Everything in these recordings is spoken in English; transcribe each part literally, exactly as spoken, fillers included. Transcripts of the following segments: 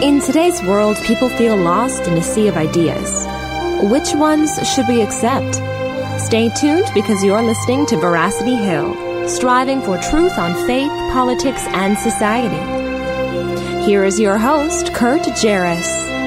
In today's world, people feel lost in a sea of ideas. Which ones should we accept? Stay tuned because you're listening to Veracity Hill, striving for truth on faith, politics, and society. Here is your host, Kurt Jarris.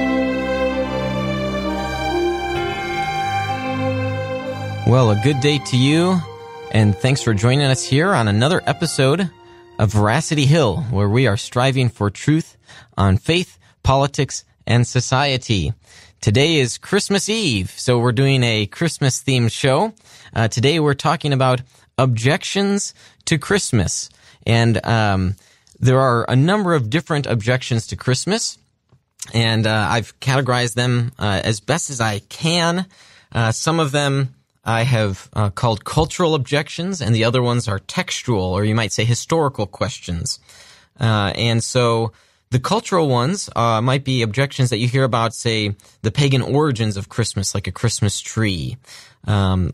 Well, a good day to you, and thanks for joining us here on another episode of Veracity Hill, where we are striving for truth on faith, politics, and society. Today is Christmas Eve, so we're doing a Christmas-themed show. Uh, today we're talking about objections to Christmas. And um, there are a number of different objections to Christmas, and uh, I've categorized them uh, as best as I can. Uh, some of them I have uh, called cultural objections, and the other ones are textual, or you might say historical questions. Uh, and so the cultural ones uh, might be objections that you hear about, say, the pagan origins of Christmas, like a Christmas tree. Um,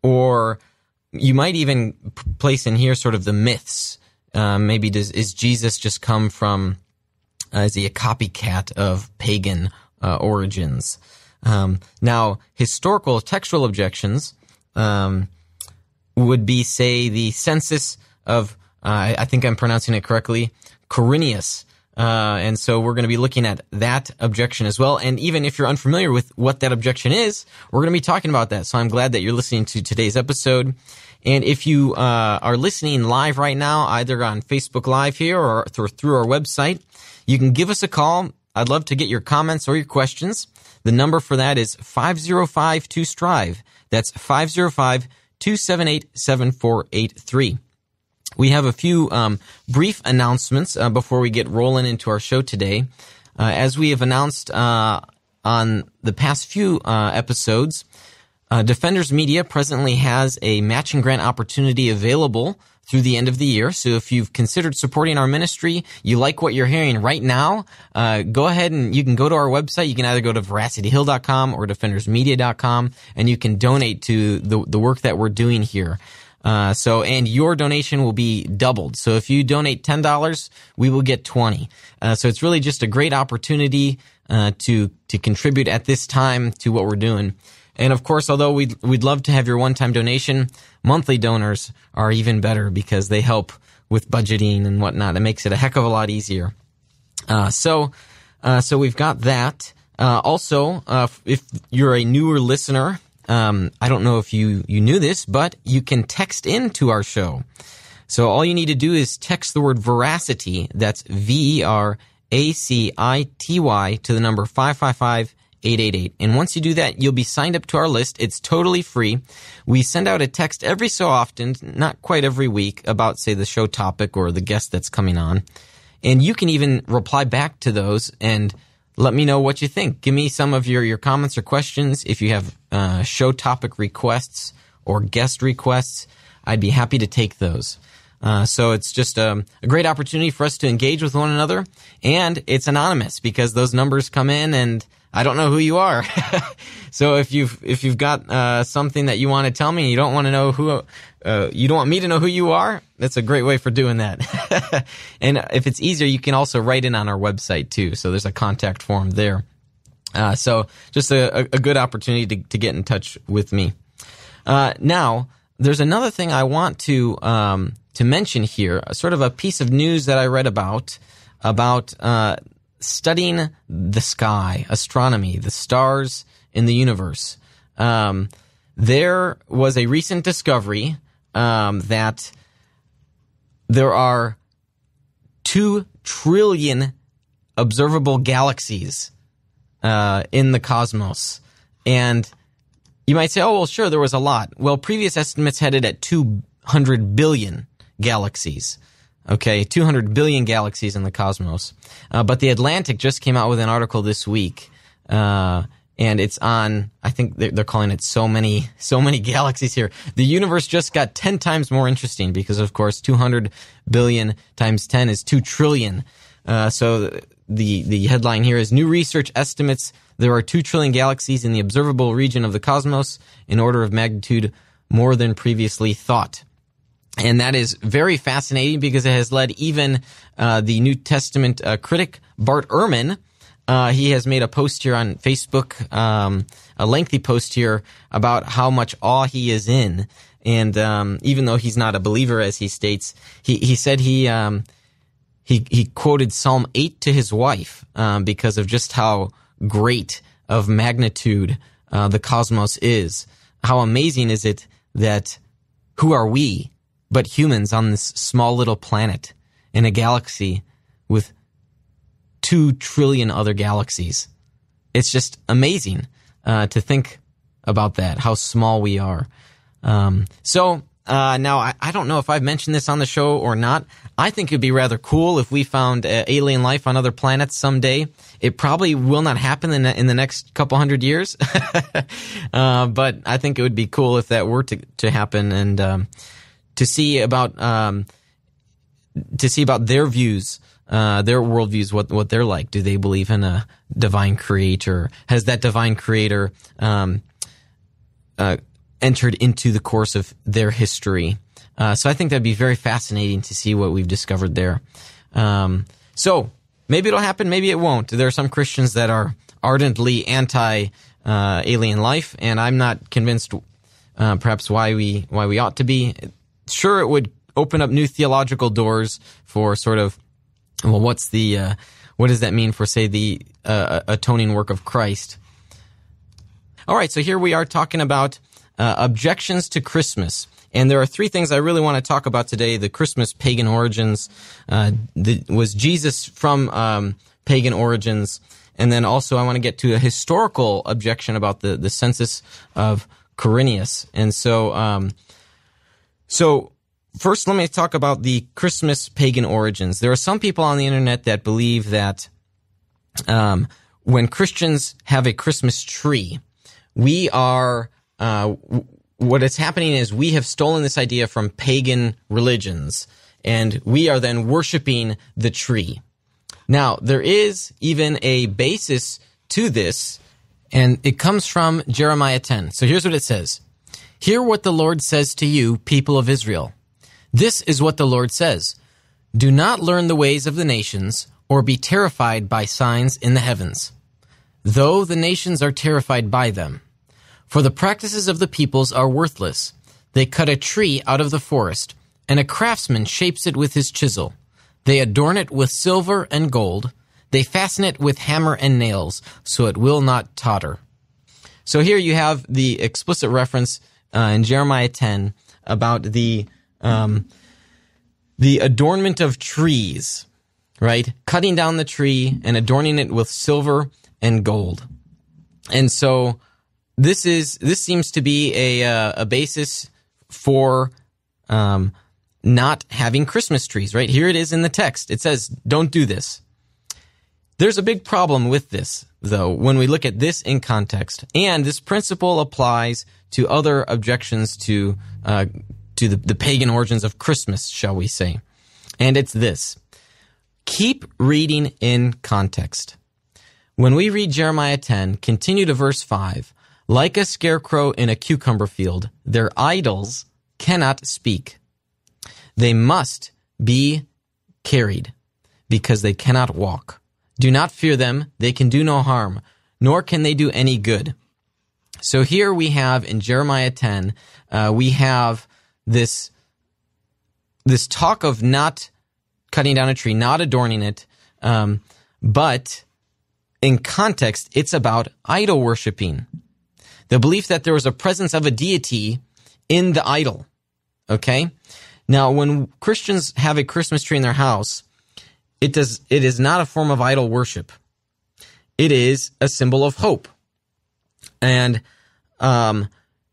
or you might even p- place in here sort of the myths. Uh, maybe does is Jesus just come from, uh, is he a copycat of pagan uh, origins? Um, now, historical textual objections um, would be, say, the census of, uh, I think I'm pronouncing it correctly, Quirinius. Uh, and so we're going to be looking at that objection as well. And even if you're unfamiliar with what that objection is, we're going to be talking about that. So I'm glad that you're listening to today's episode. And if you uh, are listening live right now, either on Facebook Live here or th- through our website, you can give us a call. I'd love to get your comments or your questions. The number for that is five oh five two strive. That's five oh five two seven eight seven four eight three. We have a few um, brief announcements uh, before we get rolling into our show today. Uh, as we have announced uh, on the past few uh, episodes, uh, Defenders Media presently has a matching grant opportunity available through the end of the year. So if you've considered supporting our ministry, you like what you're hearing right now, uh, go ahead and you can go to our website. You can either go to veracity hill dot com or defenders media dot com, and you can donate to the, the work that we're doing here. Uh, so, and your donation will be doubled. So if you donate ten dollars, we will get twenty. Uh, so it's really just a great opportunity, uh, to, to contribute at this time to what we're doing. And of course, although we'd, we'd love to have your one-time donation, monthly donors are even better because they help with budgeting and whatnot. It makes it a heck of a lot easier. Uh, so, uh, so we've got that. Uh, also, uh, if you're a newer listener, Um, I don't know if you, you knew this, but you can text into our show. So all you need to do is text the word veracity, that's V E R A C I T Y, to the number five five five eight eight eight. And once you do that, you'll be signed up to our list. It's totally free. We send out a text every so often, not quite every week, about, say, the show topic or the guest that's coming on. And you can even reply back to those and let me know what you think. Give me some of your, your comments or questions. If you have uh, show topic requests or guest requests, I'd be happy to take those. Uh, so it's just um, a great opportunity for us to engage with one another. And it's anonymous because those numbers come in and I don't know who you are. So if you've if you've got uh, something that you want to tell me and you don't want to know who, uh, you don't want me to know who you are, that's a great way for doing that. And if it's easier, you can also write in on our website too. So there's a contact form there. Uh, so just a, a good opportunity to, to get in touch with me. Uh, now, there's another thing I want to um, to mention here, sort of a piece of news that I read about about. Uh, studying the sky, astronomy, the stars in the universe. Um, there was a recent discovery um, that there are two trillion observable galaxies uh, in the cosmos. And you might say, oh, well, sure, there was a lot. Well, previous estimates had it at two hundred billion galaxies. Okay, two hundred billion galaxies in the cosmos. Uh, but the Atlantic just came out with an article this week, uh, and it's on, I think they're, they're calling it so many, so many galaxies here. The universe just got ten times more interesting because, of course, two hundred billion times ten is two trillion. Uh, so the, the headline here is, new research estimates there are two trillion galaxies in the observable region of the cosmos, in order of magnitude more than previously thought. And that is very fascinating because it has led even uh, the New Testament uh, critic Bart Ehrman uh, he has made a post here on Facebook, um, a lengthy post here about how much awe he is in. And um, even though he's not a believer, as he states, he, he said he, um, he he quoted Psalm eight to his wife um, because of just how great of magnitude uh, the cosmos is. How amazing is it that who are we but humans on this small little planet in a galaxy with two trillion other galaxies? It's just amazing uh, to think about that, how small we are. Um, so uh, now I, I don't know if I've mentioned this on the show or not. I think it'd be rather cool if we found uh, alien life on other planets someday. It probably will not happen in the, in the next couple hundred years, uh, but I think it would be cool if that were to, to happen, and um, to see about um, to see about their views, uh, their worldviews, what what they're like. Do they believe in a divine creator? Has that divine creator um, uh, entered into the course of their history? Uh, so I think that'd be very fascinating to see what we've discovered there. Um, so maybe it'll happen, maybe it won't. There are some Christians that are ardently anti-alien uh, life, and I'm not convinced uh, perhaps why we why we ought to be. Sure, it would open up new theological doors for sort of, well, what's the uh, what does that mean for, say, the uh, atoning work of Christ? All right, so here we are talking about uh, objections to Christmas. And there are three things I really want to talk about today. The Christmas pagan origins. Uh, the, was Jesus from um, pagan origins? And then also I want to get to a historical objection about the, the census of Quirinius. And so, um, so first let me talk about the Christmas pagan origins. There are some people on the internet that believe that um, when Christians have a Christmas tree, we are... Uh, What is happening is we have stolen this idea from pagan religions, and we are then worshiping the tree. Now, there is even a basis to this, and it comes from Jeremiah ten. So here's what it says. Hear what the Lord says to you, people of Israel. This is what the Lord says. Do not learn the ways of the nations, or be terrified by signs in the heavens, though the nations are terrified by them. For the practices of the peoples are worthless. They cut a tree out of the forest, and a craftsman shapes it with his chisel. They adorn it with silver and gold. They fasten it with hammer and nails, so it will not totter. So here you have the explicit reference uh, in Jeremiah ten about the um, the adornment of trees, right? Cutting down the tree and adorning it with silver and gold. And so This is this seems to be a uh, a basis for um, not having Christmas trees, right? Here it is in the text. It says, "Don't do this." There's a big problem with this, though, when we look at this in context, and this principle applies to other objections to uh, to the, the pagan origins of Christmas, shall we say? And it's this: keep reading in context. When we read Jeremiah ten, continue to verse five. Like a scarecrow in a cucumber field, their idols cannot speak. They must be carried because they cannot walk. Do not fear them. They can do no harm, nor can they do any good. So here we have in Jeremiah ten, uh, we have this, this talk of not cutting down a tree, not adorning it, um, but in context, it's about idol worshiping. The belief that there was a presence of a deity in the idol, okay? Now, when Christians have a Christmas tree in their house, it does it is not a form of idol worship. It is a symbol of hope. And um,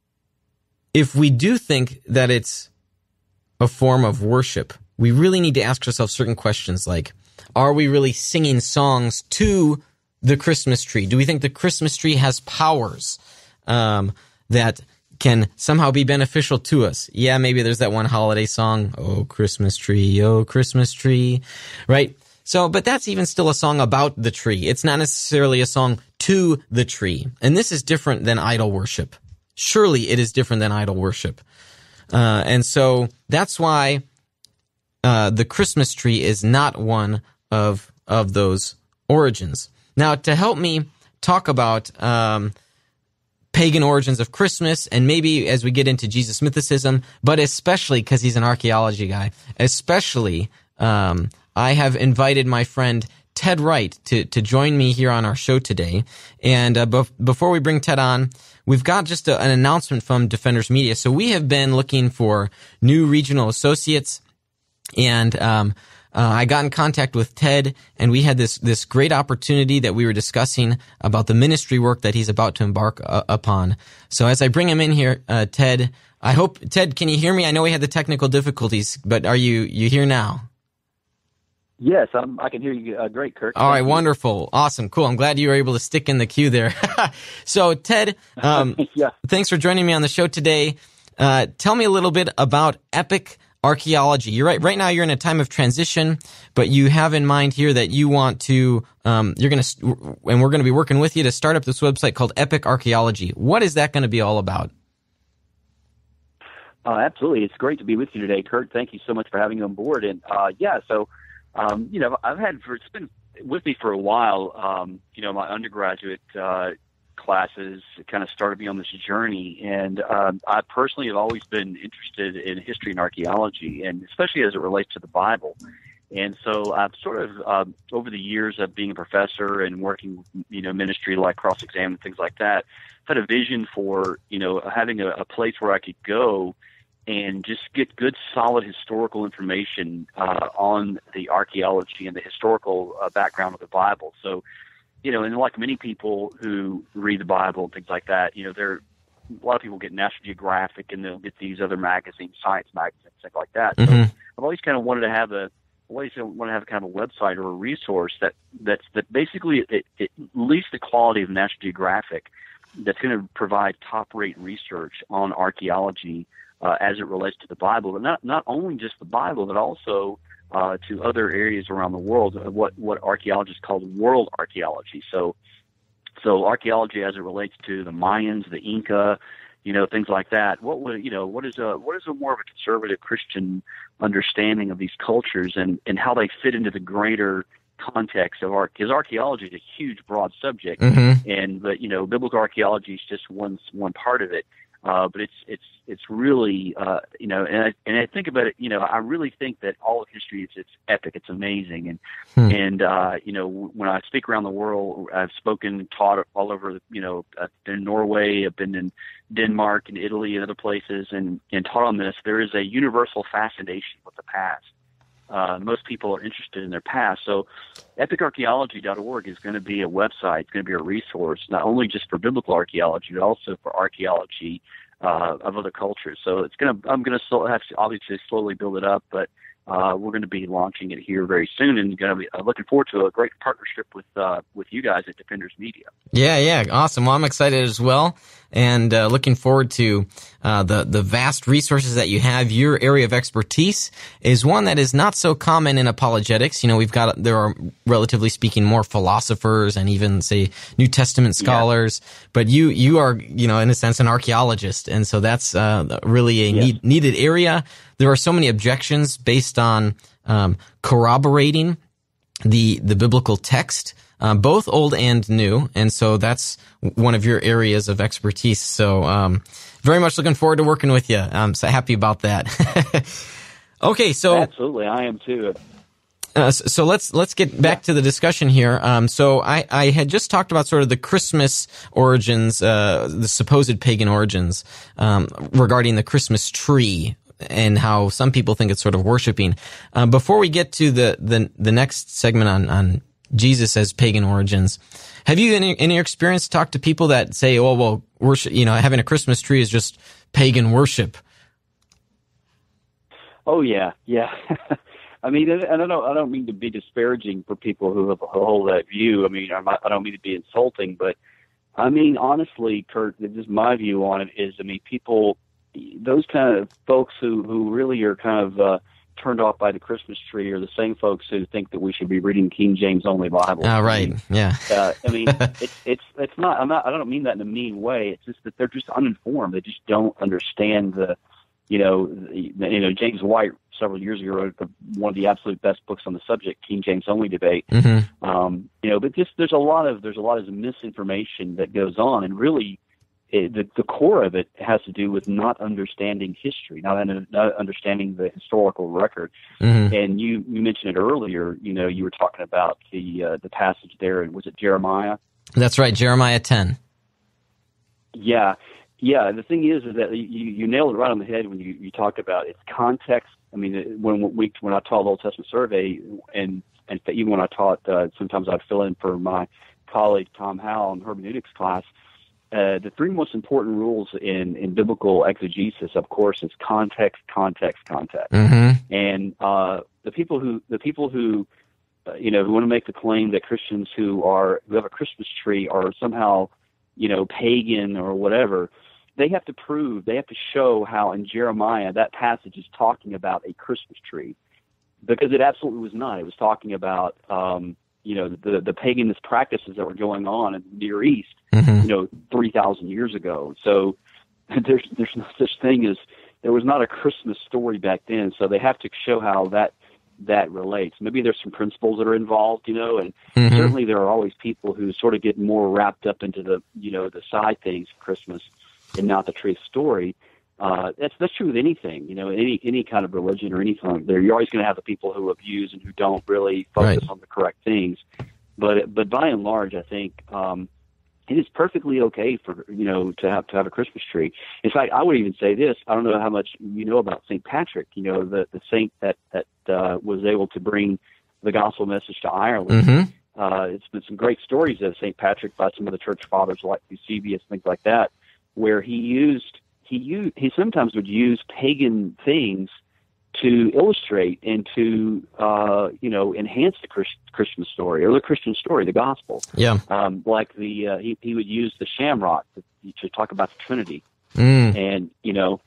if we do think that it's a form of worship, we really need to ask ourselves certain questions like, are we really singing songs to the Christmas tree? Do we think the Christmas tree has powers Um, that can somehow be beneficial to us? Yeah, maybe there's that one holiday song, "Oh, Christmas tree, oh, Christmas tree," right? So, but that's even still a song about the tree. It's not necessarily a song to the tree. And this is different than idol worship. Surely it is different than idol worship. Uh, and so that's why uh, the Christmas tree is not one of, of those origins. Now, to help me talk about um, pagan origins of Christmas, and maybe as we get into Jesus mythicism, but especially because he's an archaeology guy, especially um, I have invited my friend Ted Wright to, to join me here on our show today. And uh, bef- before we bring Ted on, we've got just a, an announcement from Defenders Media. So we have been looking for new regional associates, and um, uh, I got in contact with Ted, and we had this this great opportunity that we were discussing about the ministry work that he's about to embark uh, upon. So as I bring him in here, uh, Ted, I hope, Ted, can you hear me? I know we had the technical difficulties, but are you you here now? Yes, I'm, I can hear you uh, great, Kirk. All right, Thank you. wonderful. Awesome, cool. I'm glad you were able to stick in the queue there. So, Ted, um, yeah. thanks for joining me on the show today. Uh, tell me a little bit about Epic Archaeology. You're right. Right now, you're in a time of transition, but you have in mind here that you want to, um, you're going to, and we're going to be working with you to start up this website called Epic Archaeology. What is that going to be all about? Uh, absolutely. It's great to be with you today, Kurt. Thank you so much for having me on board. And uh, yeah, so, um, you know, I've had, for, it's been with me for a while, um, you know, my undergraduate uh, classes kind of started me on this journey. And um, I personally have always been interested in history and archaeology, and especially as it relates to the Bible. And so I've sort of, uh, over the years of being a professor and working, you know, ministry like Cross-Examine and things like that, I've had a vision for, you know, having a, a place where I could go and just get good, solid historical information uh, on the archaeology and the historical uh, background of the Bible. So, you know, and like many people who read the Bible and things like that, you know, there a lot of people get National Geographic and they'll get these other magazines, science magazines, things like that. Mm-hmm. So I've always kind of wanted to have a always want to have kind of a website or a resource that that's that basically it, it at least the quality of National Geographic, that's going to provide top-rate research on archaeology uh, as it relates to the Bible, but not not only just the Bible, but also uh, to other areas around the world. Uh, what what archaeologists call world archaeology. So so archaeology as it relates to the Mayans, the Inca, you know, things like that. What would, you know, what is a, what is a more of a conservative Christian understanding of these cultures and, and how they fit into the greater context of art? Because archaeology is a huge, broad subject, Mm-hmm. and but you know, biblical archaeology is just one one part of it. Uh, but it's it's it's really uh, you know, and I, and I think about it. You know, I really think that all of history is it's epic. It's amazing, and Hmm. and uh, you know, when I speak around the world, I've spoken, taught all over. You know, I've been in Norway, I've been in Denmark and Italy and other places, and and taught on this. There is a universal fascination with the past. Uh, most people are interested in their past. So epic archaeology dot org is going to be a website. It's going to be a resource, not only just for biblical archaeology, but also for archaeology uh, of other cultures. So it's going to, I'm going to have to obviously slowly build it up, but uh, we're going to be launching it here very soon, and going to be uh, looking forward to a great partnership with uh, with you guys at Defenders Media. Yeah, yeah, awesome. Well, I'm excited as well, and uh, looking forward to uh, the the vast resources that you have. Your area of expertise is one that is not so common in apologetics. You know, we've got there are relatively speaking more philosophers and even say New Testament scholars, yeah. but you you are you know in a sense an archaeologist, and so that's uh, really a yes. need, needed area. There are so many objections based on um, corroborating the the biblical text, uh, both old and new, and so that's one of your areas of expertise. So, um, very much looking forward to working with you. I'm so happy about that. Okay, so absolutely, I am too. Uh, so let's let's get back to the discussion here. Um, so I, I had just talked about sort of the Christmas origins, uh, the supposed pagan origins, um, regarding the Christmas tree, and how some people think it's sort of worshiping. Um, before we get to the, the, the next segment on, on Jesus as pagan origins, have you, in, in your experience, talked to people that say, oh, well, worship, you know, having a Christmas tree is just pagan worship? Oh, yeah, yeah. I mean, and I don't, I don't mean to be disparaging for people who hold that view. I mean, I'm not, I don't mean to be insulting, but I mean, honestly, Kurt, just my view on it is, I mean, people, those kind of folks who, who really are kind of uh, turned off by the Christmas tree are the same folks who think that we should be reading King James only Bible. Oh, right. I mean, yeah. uh, I mean, it's it's it's not. I'm not. I don't mean that in a mean way. It's just that they're just uninformed. They just don't understand the, you know, the, you know. James White several years ago, wrote one of the absolute best books on the subject, King James Only Debate. Mm-hmm. Um, you know, but just there's a lot of there's a lot of misinformation that goes on, and really, it, the the core of it has to do with not understanding history, not, un- not understanding the historical record. Mm-hmm. And you you mentioned it earlier. You know, you were talking about the uh, the passage there, and was it Jeremiah? That's right, Jeremiah ten. Yeah. Yeah, the thing is, is that you, you nailed it right on the head when you, you talked about its context. I mean, when we when I taught the Old Testament survey, and and even when I taught, uh, sometimes I'd fill in for my colleague Tom Howell in hermeneutics class. Uh, the three most important rules in, in biblical exegesis, of course, is context, context, context. Mm-hmm. And uh, the people who the people who uh, you know who want to make the claim that Christians who are who have a Christmas tree are somehow, you know, pagan or whatever, they have to prove, they have to show how in Jeremiah that passage is talking about a Christmas tree, because it absolutely was not. It was talking about, um, you know, the the paganist practices that were going on in the Near East, mm-hmm. you know, three thousand years ago. So there's there's no such thing as, there was not a Christmas story back then. So they have to show how that that relates. Maybe there's some principles that are involved, you know, and mm-hmm. certainly there are always people who sort of get more wrapped up into the, you know, the side things of Christmas and not the true story. Uh, that's that's true with anything, you know, any any kind of religion or anything. There, you're always going to have the people who abuse and who don't really focus right. on the correct things. But but by and large, I think um, it is perfectly okay for, you know, to have to have a Christmas tree. In fact, I would even say this. I don't know how much you know about Saint Patrick. You know, the the saint that that uh, was able to bring the gospel message to Ireland. Mm-hmm. Uh, it's been some great stories of Saint Patrick by some of the church fathers like Eusebius, things like that, where he used he used he sometimes would use pagan things to illustrate and to uh, you know enhance the Christ, Christian story or the Christian story, the gospel. Yeah, um, like the uh, he he would use the shamrock to, to talk about the Trinity, mm. and you know.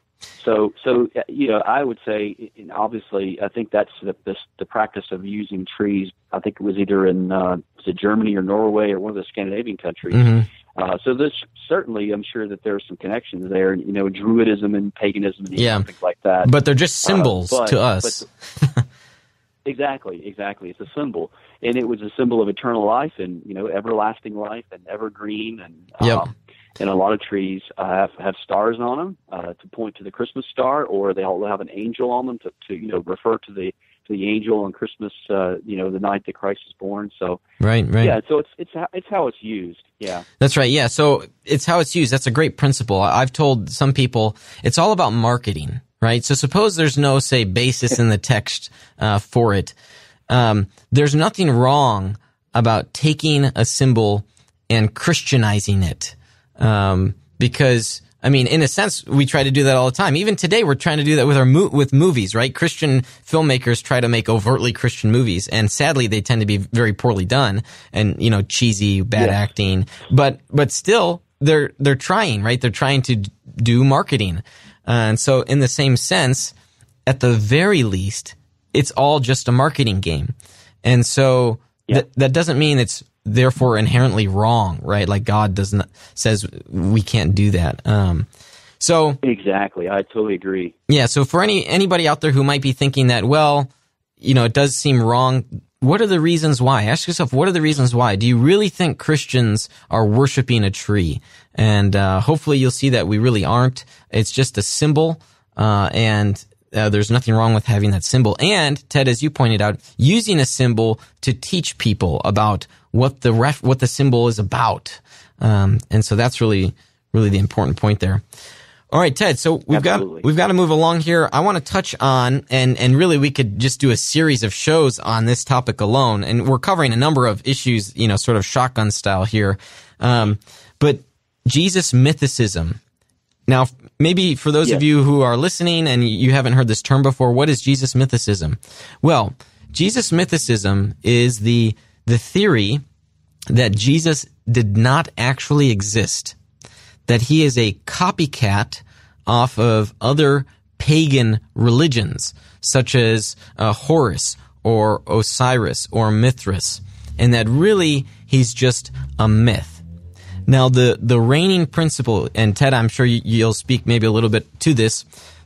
So, so you know, I would say, and obviously, I think that's the, the the practice of using trees. I think it was either in uh, was it Germany or Norway or one of the Scandinavian countries. Mm-hmm. Uh, so this certainly, I'm sure that there's some connections there. You know, Druidism and paganism and yeah. things like that. But they're just symbols uh, but, to us. But, exactly, exactly. It's a symbol, and it was a symbol of eternal life and, you know, everlasting life and evergreen and. Yep. Um, And a lot of trees uh, have have stars on them uh, to point to the Christmas star, or they'll have an angel on them to, to you know refer to the to the angel on Christmas, uh, you know, the night that Christ is born. So right, right, yeah. So it's it's it's how it's used. Yeah, that's right. Yeah, so it's how it's used. That's a great principle. I've told some people it's all about marketing, right? So suppose there's no say basis in the text uh, for it. Um, there's nothing wrong about taking a symbol and Christianizing it. Um, because, I mean, in a sense, we try to do that all the time. Even today, we're trying to do that with our mo- with movies, right? Christian filmmakers try to make overtly Christian movies, and sadly, they tend to be very poorly done and, you know, cheesy, bad yeah. acting. But, but still, they're, they're trying, right? They're trying to d- do marketing. Uh, and so, in the same sense, at the very least, it's all just a marketing game. And so, yeah. th- that doesn't mean it's therefore inherently wrong, right? Like God doesn't says we can't do that. Um, so exactly, I totally agree. Yeah. So for any anybody out there who might be thinking that, well, you know, it does seem wrong. What are the reasons why? Ask yourself, what are the reasons why? Do you really think Christians are worshiping a tree? And uh, hopefully you'll see that we really aren't. It's just a symbol, uh, and Uh, there's nothing wrong with having that symbol. And, Ted, as you pointed out, using a symbol to teach people about what the ref, what the symbol is about. Um, and so that's really, really the important point there. All right, Ted, so we've Absolutely. got, we've got to move along here. I want to touch on, and, and really we could just do a series of shows on this topic alone. And we're covering a number of issues, you know, sort of shotgun style here. Um, but Jesus mythicism. Now, maybe for those yes. of you who are listening and you haven't heard this term before, what is Jesus mythicism? Well, Jesus mythicism is the the theory that Jesus did not actually exist, that he is a copycat off of other pagan religions, such as uh, Horus or Osiris or Mithras, and that really he's just a myth. Now, the, the reigning principle, and Ted, I'm sure you'll speak maybe a little bit to this,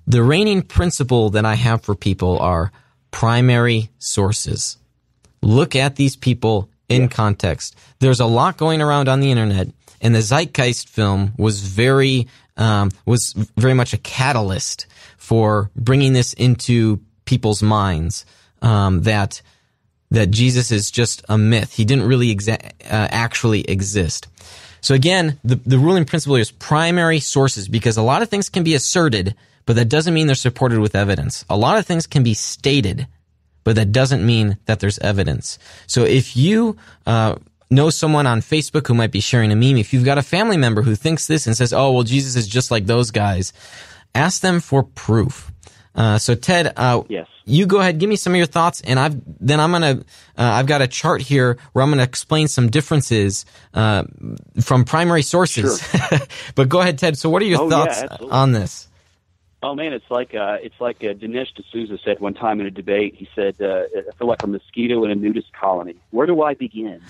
the reigning principle that I have for people are primary sources. Look at these people in context. There's a lot going around on the internet, and the Zeitgeist film was very um, was very much a catalyst for bringing this into people's minds, um, that that Jesus is just a myth. He didn't really exa- uh, actually exist. So again, the, the ruling principle is primary sources, because a lot of things can be asserted, but that doesn't mean they're supported with evidence. A lot of things can be stated, but that doesn't mean that there's evidence. So if you uh, know someone on Facebook who might be sharing a meme, if you've got a family member who thinks this and says, oh, well, Jesus is just like those guys, ask them for proof. Uh, so Ted, uh, yes. you go ahead, give me some of your thoughts, and I've then I'm gonna uh, I've got a chart here where I'm gonna explain some differences uh, from primary sources. Sure. But go ahead, Ted. So what are your oh, thoughts yeah, on this? Oh man, it's like uh, it's like uh, Dinesh D'Souza said one time in a debate. He said, uh, "I feel like a mosquito in a nudist colony. Where do I begin?"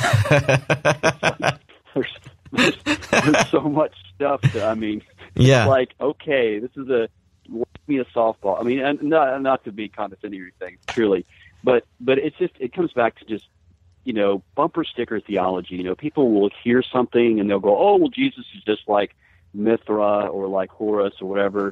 like, there's, there's, there's so much stuff. To, I mean, yeah. It's like, okay, this is a me a softball. I mean, and not not to be condescending or anything, truly, but but it's just it comes back to just you know bumper sticker theology. You know, people will hear something and they'll go, "Oh, well, Jesus is just like Mithra or like Horus or whatever."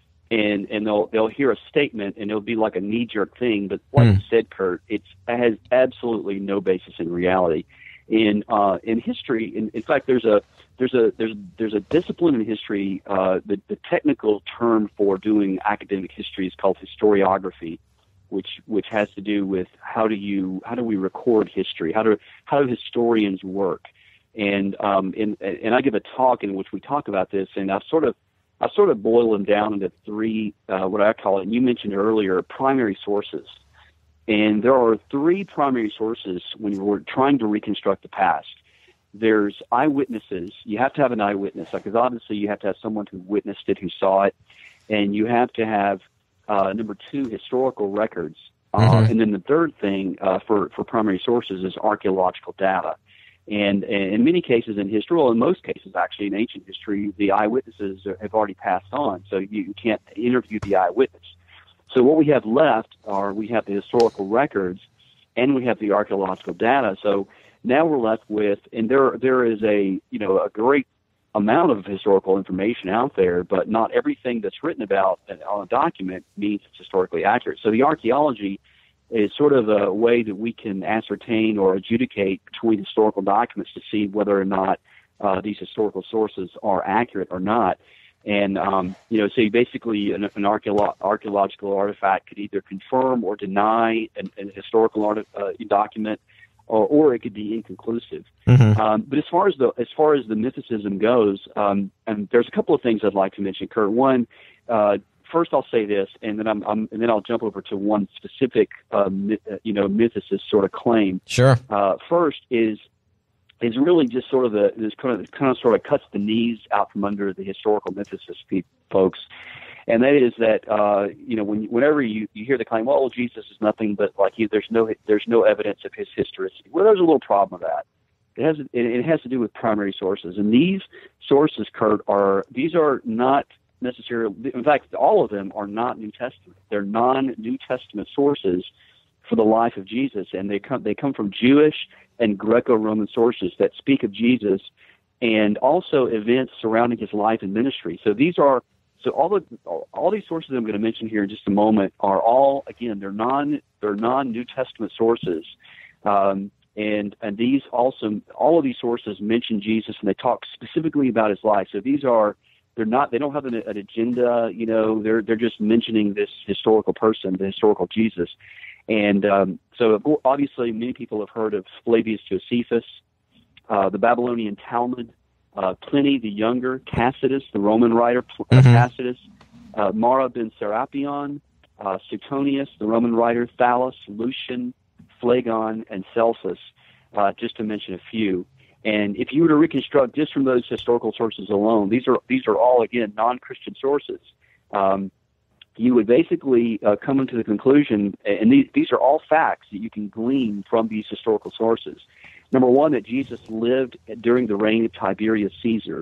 And and they'll they'll hear a statement and it'll be like a knee jerk thing, but like mm. you said, Kurt, it's, it has absolutely no basis in reality. In uh, in history, in, in fact, there's a there's a there's there's a discipline in history. Uh, the the technical term for doing academic history is called historiography, which which has to do with how do you how do we record history? How do how do historians work? And um and and I give a talk in which we talk about this, and I've sort of I sort of boil them down into three, uh, what I call it, and you mentioned earlier, primary sources. And there are three primary sources when you're trying to reconstruct the past. There's eyewitnesses. You have to have an eyewitness, because obviously you have to have someone who witnessed it, who saw it. And you have to have, uh, number two, historical records. Uh, mm-hmm. And then the third thing uh, for, for primary sources is archaeological data. And, and in many cases in history, well, in most cases actually in ancient history, the eyewitnesses have already passed on, so you can't interview the eyewitness. So what we have left are we have the historical records and we have the archaeological data. So now we're left with, and there there is a you know a great amount of historical information out there, but not everything that's written about on a document means it's historically accurate. So the archaeology is sort of a way that we can ascertain or adjudicate between historical documents to see whether or not uh, these historical sources are accurate or not. And, um, you know, so basically an, an archeolo- archaeological artifact could either confirm or deny an, an historical art- uh, document, or, or it could be inconclusive. Mm-hmm. Um, but as far as the as far as the mythicism goes, um, and there's a couple of things I'd like to mention, Kurt. One, uh, First, I'll say this, and then I'm, I'm, and then I'll jump over to one specific, uh, myth, you know, mythicist sort of claim. Sure. Uh, first is is really just sort of the this kind of kind of sort of cuts the knees out from under the historical mythicist pe- folks, and that is that uh, you know when whenever you, you hear the claim, well, Jesus is nothing but like he, there's no there's no evidence of his historicity. Well, there's a little problem with that. It has it, it has to do with primary sources, and these sources, Kurt, are these are not necessarily, in fact, all of them are not New Testament. They're non-New Testament sources for the life of Jesus, and they come they come from Jewish and Greco-Roman sources that speak of Jesus, and also events surrounding his life and ministry. So these are so all the all these sources I'm going to mention here in just a moment are all, again, they're non they're non-New Testament sources, um, and and these also all of these sources mention Jesus, and they talk specifically about his life. So these are They're not. They don't have an, an agenda. You know, they're they're just mentioning this historical person, the historical Jesus, and um, so obviously many people have heard of Flavius Josephus, uh, the Babylonian Talmud, uh, Pliny the Younger, Tacitus, the Roman writer mm-hmm. Tacitus, uh, Mara ben Serapion, uh, Suetonius, the Roman writer, Thallus, Lucian, Phlegon, and Celsus, uh, just to mention a few. And if you were to reconstruct just from those historical sources alone, these are these are all, again, non-Christian sources. Um, you would basically uh, come into the conclusion, and these, these are all facts that you can glean from these historical sources. Number one, that Jesus lived during the reign of Tiberius Caesar.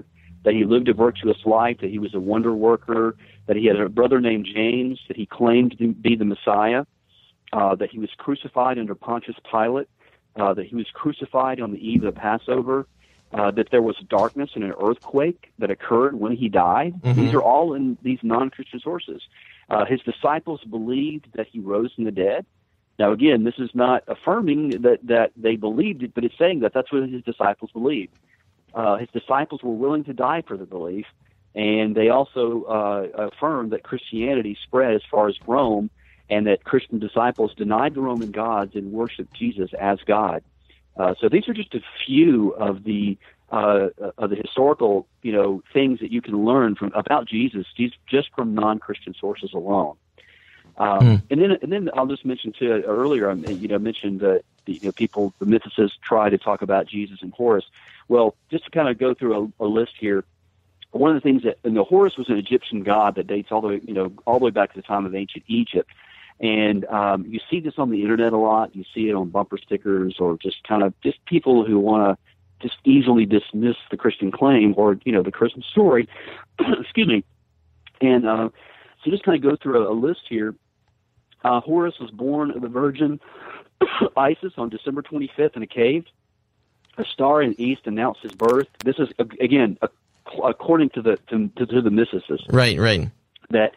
that he lived a virtuous life, that he was a wonder worker, that he had a brother named James, that he claimed to be the Messiah, uh, that he was crucified under Pontius Pilate, uh, that he was crucified on the eve of the Passover, uh, that there was darkness and an earthquake that occurred when he died. Mm-hmm. These are all in these non-Christian sources. Uh, his disciples believed that he rose from the dead. Now, again, this is not affirming that, that they believed it, but it's saying that that's what his disciples believed. Uh, his disciples were willing to die for the belief, and they also uh, affirmed that Christianity spread as far as Rome, and that Christian disciples denied the Roman gods and worshiped Jesus as God. Uh, so these are just a few of the uh, of the historical, you know, things that you can learn from about Jesus just from non-Christian sources alone. Um, mm. And then, and then I'll just mention too. Earlier, I you know mentioned that you know people, the mythicists, try to talk about Jesus and Horus. Well, just to kind of go through a, a list here, one of the things that, and the Horus was an Egyptian god that dates all the way, you know, all the way back to the time of ancient Egypt. And um, you see this on the internet a lot. You see it on bumper stickers or just kind of just people who want to just easily dismiss the Christian claim or, you know, the Christian story. Excuse me. And uh, so just kind of go through a, a list here. Uh, Horus was born of the Virgin Isis on December twenty-fifth in a cave. A star in the east announced his birth. This is, again, according to the to, to the mythicists. Right, right. That,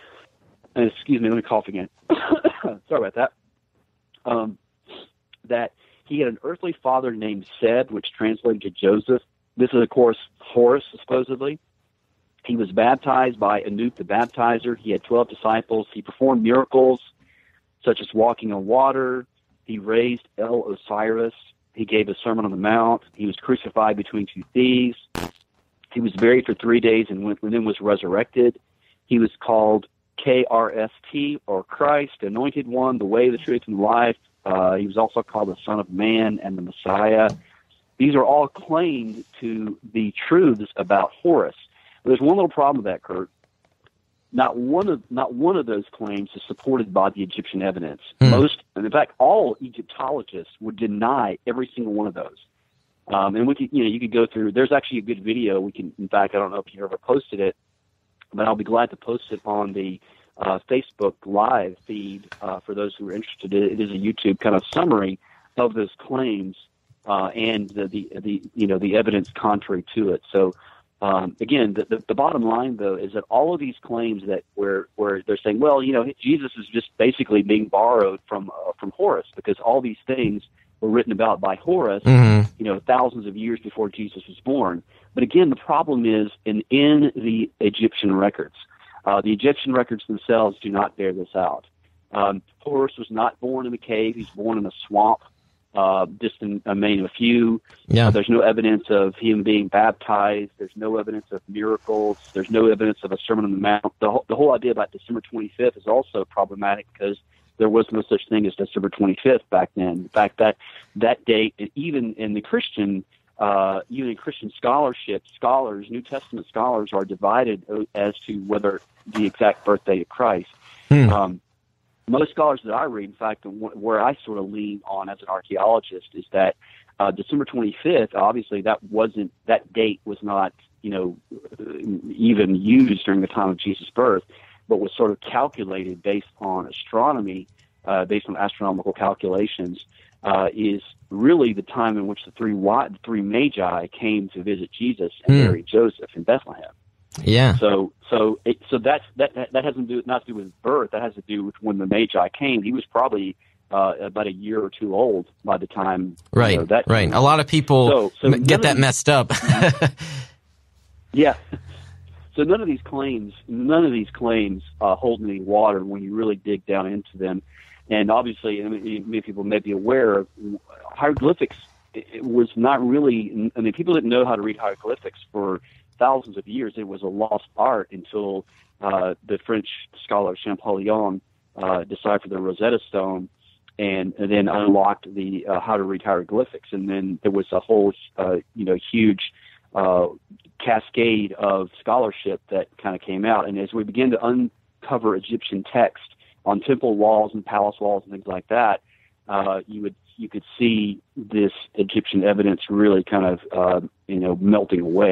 and excuse me, let me cough again. Sorry about that. Um, that he had an earthly father named Seb, which translated to Joseph. This is, of course, Horus, supposedly. He was baptized by Anuk the baptizer. He had twelve disciples. He performed miracles, such as walking on water. He raised El Osiris. He gave a Sermon on the Mount. He was crucified between two thieves. He was buried for three days and then was resurrected. He was called K R S T, or Christ, Anointed One, the Way, the Truth, and the Life. Uh, he was also called the Son of Man and the Messiah. These are all claimed to be truths about Horus. There's one little problem with that, Kurt. Not one of not one of those claims is supported by the Egyptian evidence. Hmm. Most, and in fact, all Egyptologists would deny every single one of those. Um, and we could, you know, you could go through. There's actually a good video. We can, in fact, I don't know if you ever posted it, but I'll be glad to post it on the uh, Facebook Live feed uh, for those who are interested. It is a YouTube kind of summary of those claims uh, and the, the the you know the evidence contrary to it. So. Um, again, the, the, the bottom line, though, is that all of these claims that where where they're saying, well, you know, Jesus is just basically being borrowed from uh, from Horus because all these things were written about by Horus, mm-hmm. you know, thousands of years before Jesus was born. But again, the problem is in in the Egyptian records. Uh, the Egyptian records themselves do not bear this out. Um, Horus was not born in a cave; he's born in a swamp. Uh, just in, I mean, a few. Yeah. Uh, there's no evidence of him being baptized. There's no evidence of miracles. There's no evidence of a Sermon on the Mount. The whole, the whole idea about December twenty-fifth is also problematic because there was no such thing as December twenty-fifth back then. In fact, that that date, and even in the Christian, uh, even in Christian scholarship, scholars, New Testament scholars, are divided as to whether the exact birthday of Christ. Hmm. Um, Most scholars that I read, in fact, where I sort of lean on as an archaeologist, is that uh, December twenty-fifth, obviously that wasn't, that date was not, you know, even used during the time of Jesus' birth, but was sort of calculated based on astronomy, uh, based on astronomical calculations, uh, is really the time in which the three the three magi came to visit Jesus and mm. Mary Joseph in Bethlehem. Yeah. So, so, it, so that's that. That has to do not to do with birth. That has to do with when the Magi came. He was probably uh, about a year or two old by the time. Right. You know, that right. came. A lot of people so, so m- get that these, messed up. Yeah. So none of these claims, none of these claims uh, hold any water when you really dig down into them. And obviously, I mean, many people may be aware of hieroglyphics. It was not really. I mean, people didn't know how to read hieroglyphics for thousands of years. It was a lost art until uh, the French scholar Champollion uh, deciphered the Rosetta Stone and, and then unlocked the uh, how to read hieroglyphics. And then there was a whole, uh, you know, huge uh, cascade of scholarship that kind of came out. And as we began to uncover Egyptian text on temple walls and palace walls and things like that, uh, you would you could see this Egyptian evidence really kind of uh, you know melting away.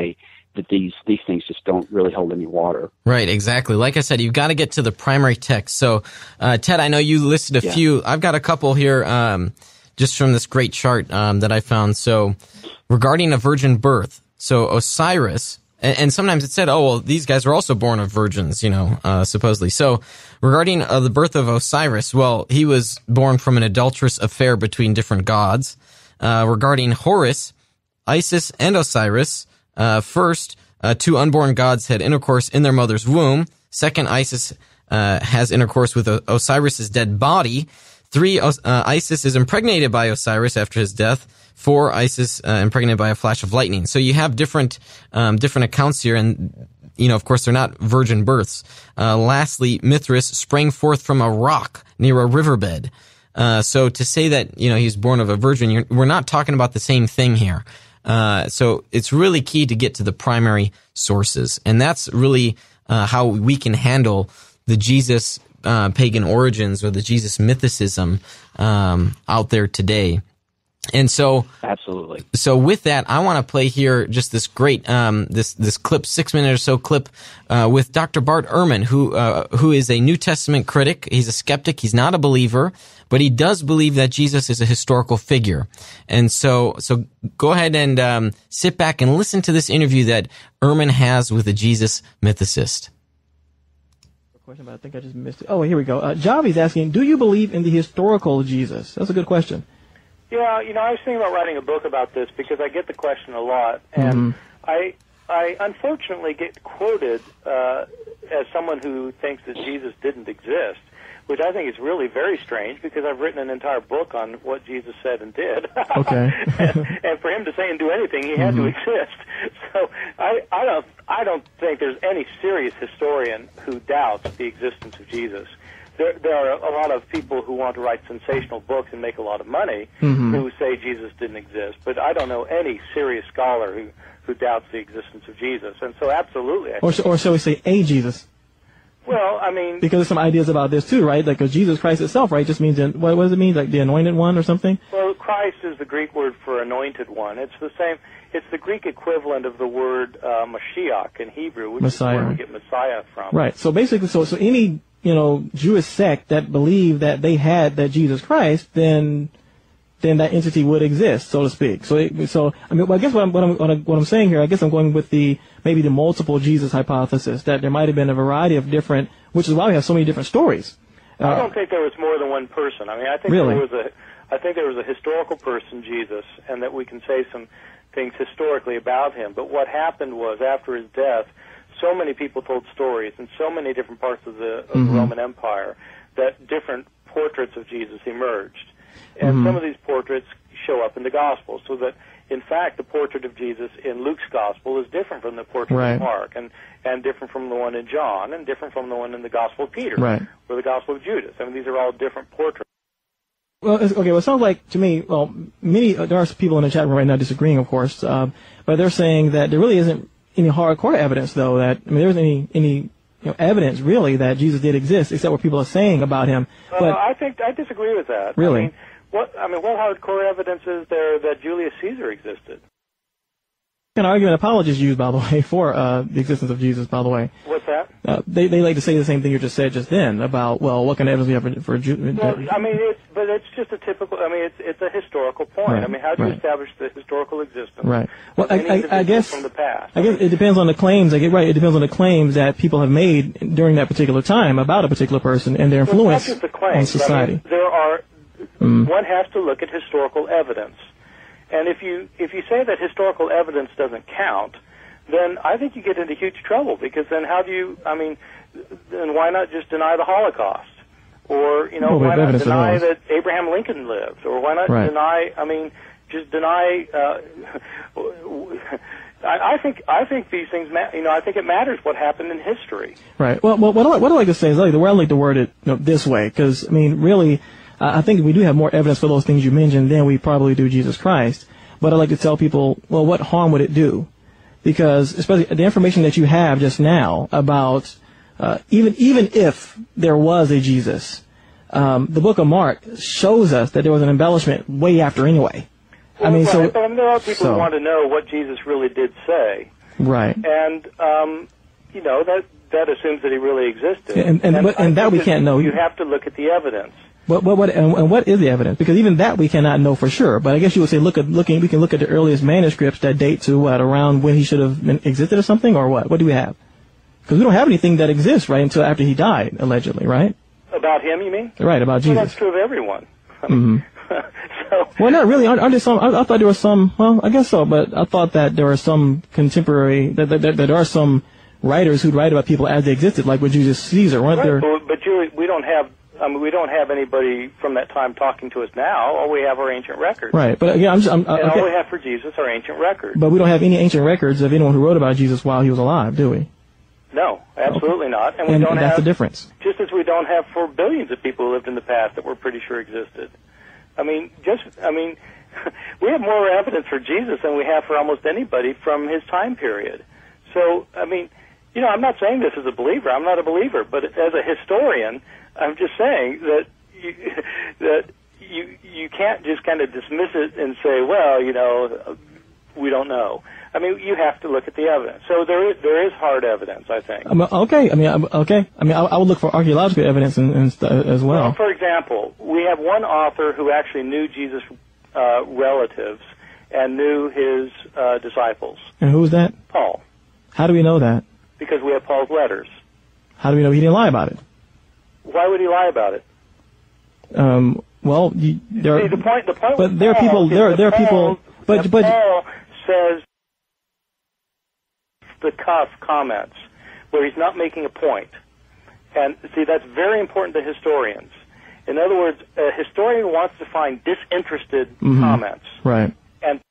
that these these things just don't really hold any water. Right, exactly. Like I said, you've got to get to the primary text. So, uh, Ted, I know you listed a yeah. few. I've got a couple here um, just from this great chart um, that I found. So, regarding a virgin birth, so Osiris, and, and sometimes it said, oh, well, these guys are also born of virgins, you know, uh, supposedly. So, regarding uh, the birth of Osiris, well, he was born from an adulterous affair between different gods. Uh, regarding Horus, Isis and Osiris, uh, first, uh, two unborn gods had intercourse in their mother's womb. Second, Isis uh, has intercourse with o- Osiris's dead body. Three, uh, Isis is impregnated by Osiris after his death. Four, Isis uh, impregnated by a flash of lightning. So you have different um, different accounts here, and you know, of course, they're not virgin births. Uh, lastly, Mithras sprang forth from a rock near a riverbed. Uh, so to say that, you know, he's born of a virgin, you're, we're not talking about the same thing here. Uh, so it's really key to get to the primary sources. And that's really, uh, how we can handle the Jesus, uh, pagan origins or the Jesus mythicism, um, out there today. And so, absolutely. So with that, I want to play here just this great, um, this, this clip, six minute or so clip, uh, with Doctor Bart Ehrman, who, uh, who is a New Testament critic. He's a skeptic. He's not a believer, but he does believe that Jesus is a historical figure. And so, so go ahead and, um, sit back and listen to this interview that Ehrman has with a Jesus mythicist. Question, but I think I just missed it. Oh, here we go. Uh, Javi's asking, do you believe in the historical Jesus? That's a good question. Yeah, you know, I was thinking about writing a book about this because I get the question a lot, and mm-hmm. I, I unfortunately get quoted uh, as someone who thinks that Jesus didn't exist, which I think is really very strange because I've written an entire book on what Jesus said and did. Okay. and, and for him to say and do anything, he had mm-hmm. to exist. So I, I don't, I don't think there's any serious historian who doubts the existence of Jesus. There, there are a lot of people who want to write sensational books and make a lot of money mm-hmm. who say Jesus didn't exist, but I don't know any serious scholar who, who doubts the existence of Jesus. And so absolutely. I or, or shall we say a Jesus? Well, I mean... Because there's some ideas about this too, right? Like, because Jesus Christ itself, right, just means, what, what does it mean? Like the anointed one or something? Well, Christ is the Greek word for anointed one. It's the same... It's the Greek equivalent of the word uh, Mashiach in Hebrew, which Messiah. is where we get Messiah from. Right. So basically, so so any... you know, Jewish sect that believed that they had that Jesus Christ, then, then that entity would exist, so to speak. So, it, so I mean, well, I guess what I'm, what I'm, what I'm, what I'm saying here, I guess I'm going with the maybe the multiple Jesus hypothesis that there might have been a variety of different, which is why we have so many different stories. Uh, I don't think there was more than one person. I mean, I think really? there was a, I think there was a historical person, Jesus, and that we can say some things historically about him. But what happened was after his death, so many people told stories in so many different parts of the, of mm-hmm. the Roman Empire that different portraits of Jesus emerged. And mm-hmm. some of these portraits show up in the Gospels, so that, in fact, the portrait of Jesus in Luke's Gospel is different from the portrait right. of Mark, and, and different from the one in John, and different from the one in the Gospel of Peter, right. or the Gospel of Judas. I mean, these are all different portraits. Well, it's, okay, well, it sounds like, to me, well, many, uh, there are people in the chat room right now disagreeing, of course, uh, but they're saying that there really isn't any hardcore evidence, though, that, I mean, there isn't any, any, you know, evidence, really, that Jesus did exist, except what people are saying about him. But, uh, I think, I disagree with that. Really? I mean, what, I mean, what hardcore evidence is there that Julius Caesar existed? An argument apologists use, by the way, for uh, the existence of Jesus, by the way. What's that? Uh, they they like to say the same thing you just said just then about, well, what kind of evidence do you have for, for Jew? Well, I mean, it's, but it's just a typical, I mean, it's it's a historical point. Right, I mean, how do you right. establish the historical existence Right. Well, of I, any I, I individual guess, from the past? I guess it depends on the claims, I get right, it depends on the claims that people have made during that particular time about a particular person and their Well, influence it's not just the claims. on society. I mean, there are, Mm. one has to look at historical evidence. And if you if you say that historical evidence doesn't count, then I think you get into huge trouble, because then how do you, I mean, then why not just deny the Holocaust? Or, you know, Well, we why have not evidence of deny those. that Abraham Lincoln lived? Or why not Right. deny, I mean, just deny, uh, I, I think I think these things, ma- you know, I think it matters what happened in history. Right. Well, well what, I, what I like to say is, like, the way I like to word it, you know, this way, because, I mean, really, uh, I think we do have more evidence for those things you mentioned than we probably do Jesus Christ. But I like to tell people, well, what harm would it do? Because, especially the information that you have just now about, uh, even even if there was a Jesus, um, the book of Mark shows us that there was an embellishment way after anyway. Well, I mean, right, so but I mean, there are people so, who want to know what Jesus really did say. Right. And, um, you know, that that assumes that he really existed. And, and, and, but, and that we can't know. You have to look at the evidence. What, what, what, and, and what is the evidence? Because even that we cannot know for sure. But I guess you would say, look at looking. We can look at the earliest manuscripts that date to what, around when he should have been existed or something, or what? What do we have? Because we don't have anything that exists right until after he died, allegedly, right? About him, you mean? Right, about Jesus. Well, that's true of everyone. Mm-hmm. so, well, not really. Aren't, aren't there some? I, I thought there was some. Well, I guess so. But I thought that there were some contemporary. That, that, that, that there are some writers who'd write about people as they existed, like with Julius Caesar, weren't right, there? But, but Julie, we don't have. I mean, we don't have anybody from that time talking to us now. All we have are ancient records. Right, but yeah, I'm just. I'm, and okay. all we have for Jesus are ancient records. But we don't have any ancient records of anyone who wrote about Jesus while he was alive, do we? No, absolutely okay. not. And we and, don't and that's have. the difference. Just as we don't have for billions of people who lived in the past that we're pretty sure existed. I mean, just. I mean, we have more evidence for Jesus than we have for almost anybody from his time period. So, I mean. You know, I'm not saying this as a believer. I'm not a believer, but as a historian, I'm just saying that you, that you you can't just kind of dismiss it and say, well, you know, we don't know. I mean, you have to look at the evidence. So there is, there is hard evidence, I think. Um, okay. I mean, um, okay. I mean, I, I would look for archaeological evidence and, and st- as well. Well, for example, we have one author who actually knew Jesus' uh, relatives and knew his uh, disciples. And who was that? Paul. How do we know that? Because we have Paul's letters. How do we know he didn't lie about it? Why would he lie about it? Um, well, you, there. See, the point. The point. But there are people. There, there are people. But, but Paul says the cuff comments where he's not making a point, and see that's very important to historians. In other words, a historian wants to find disinterested mm-hmm. comments. Right. And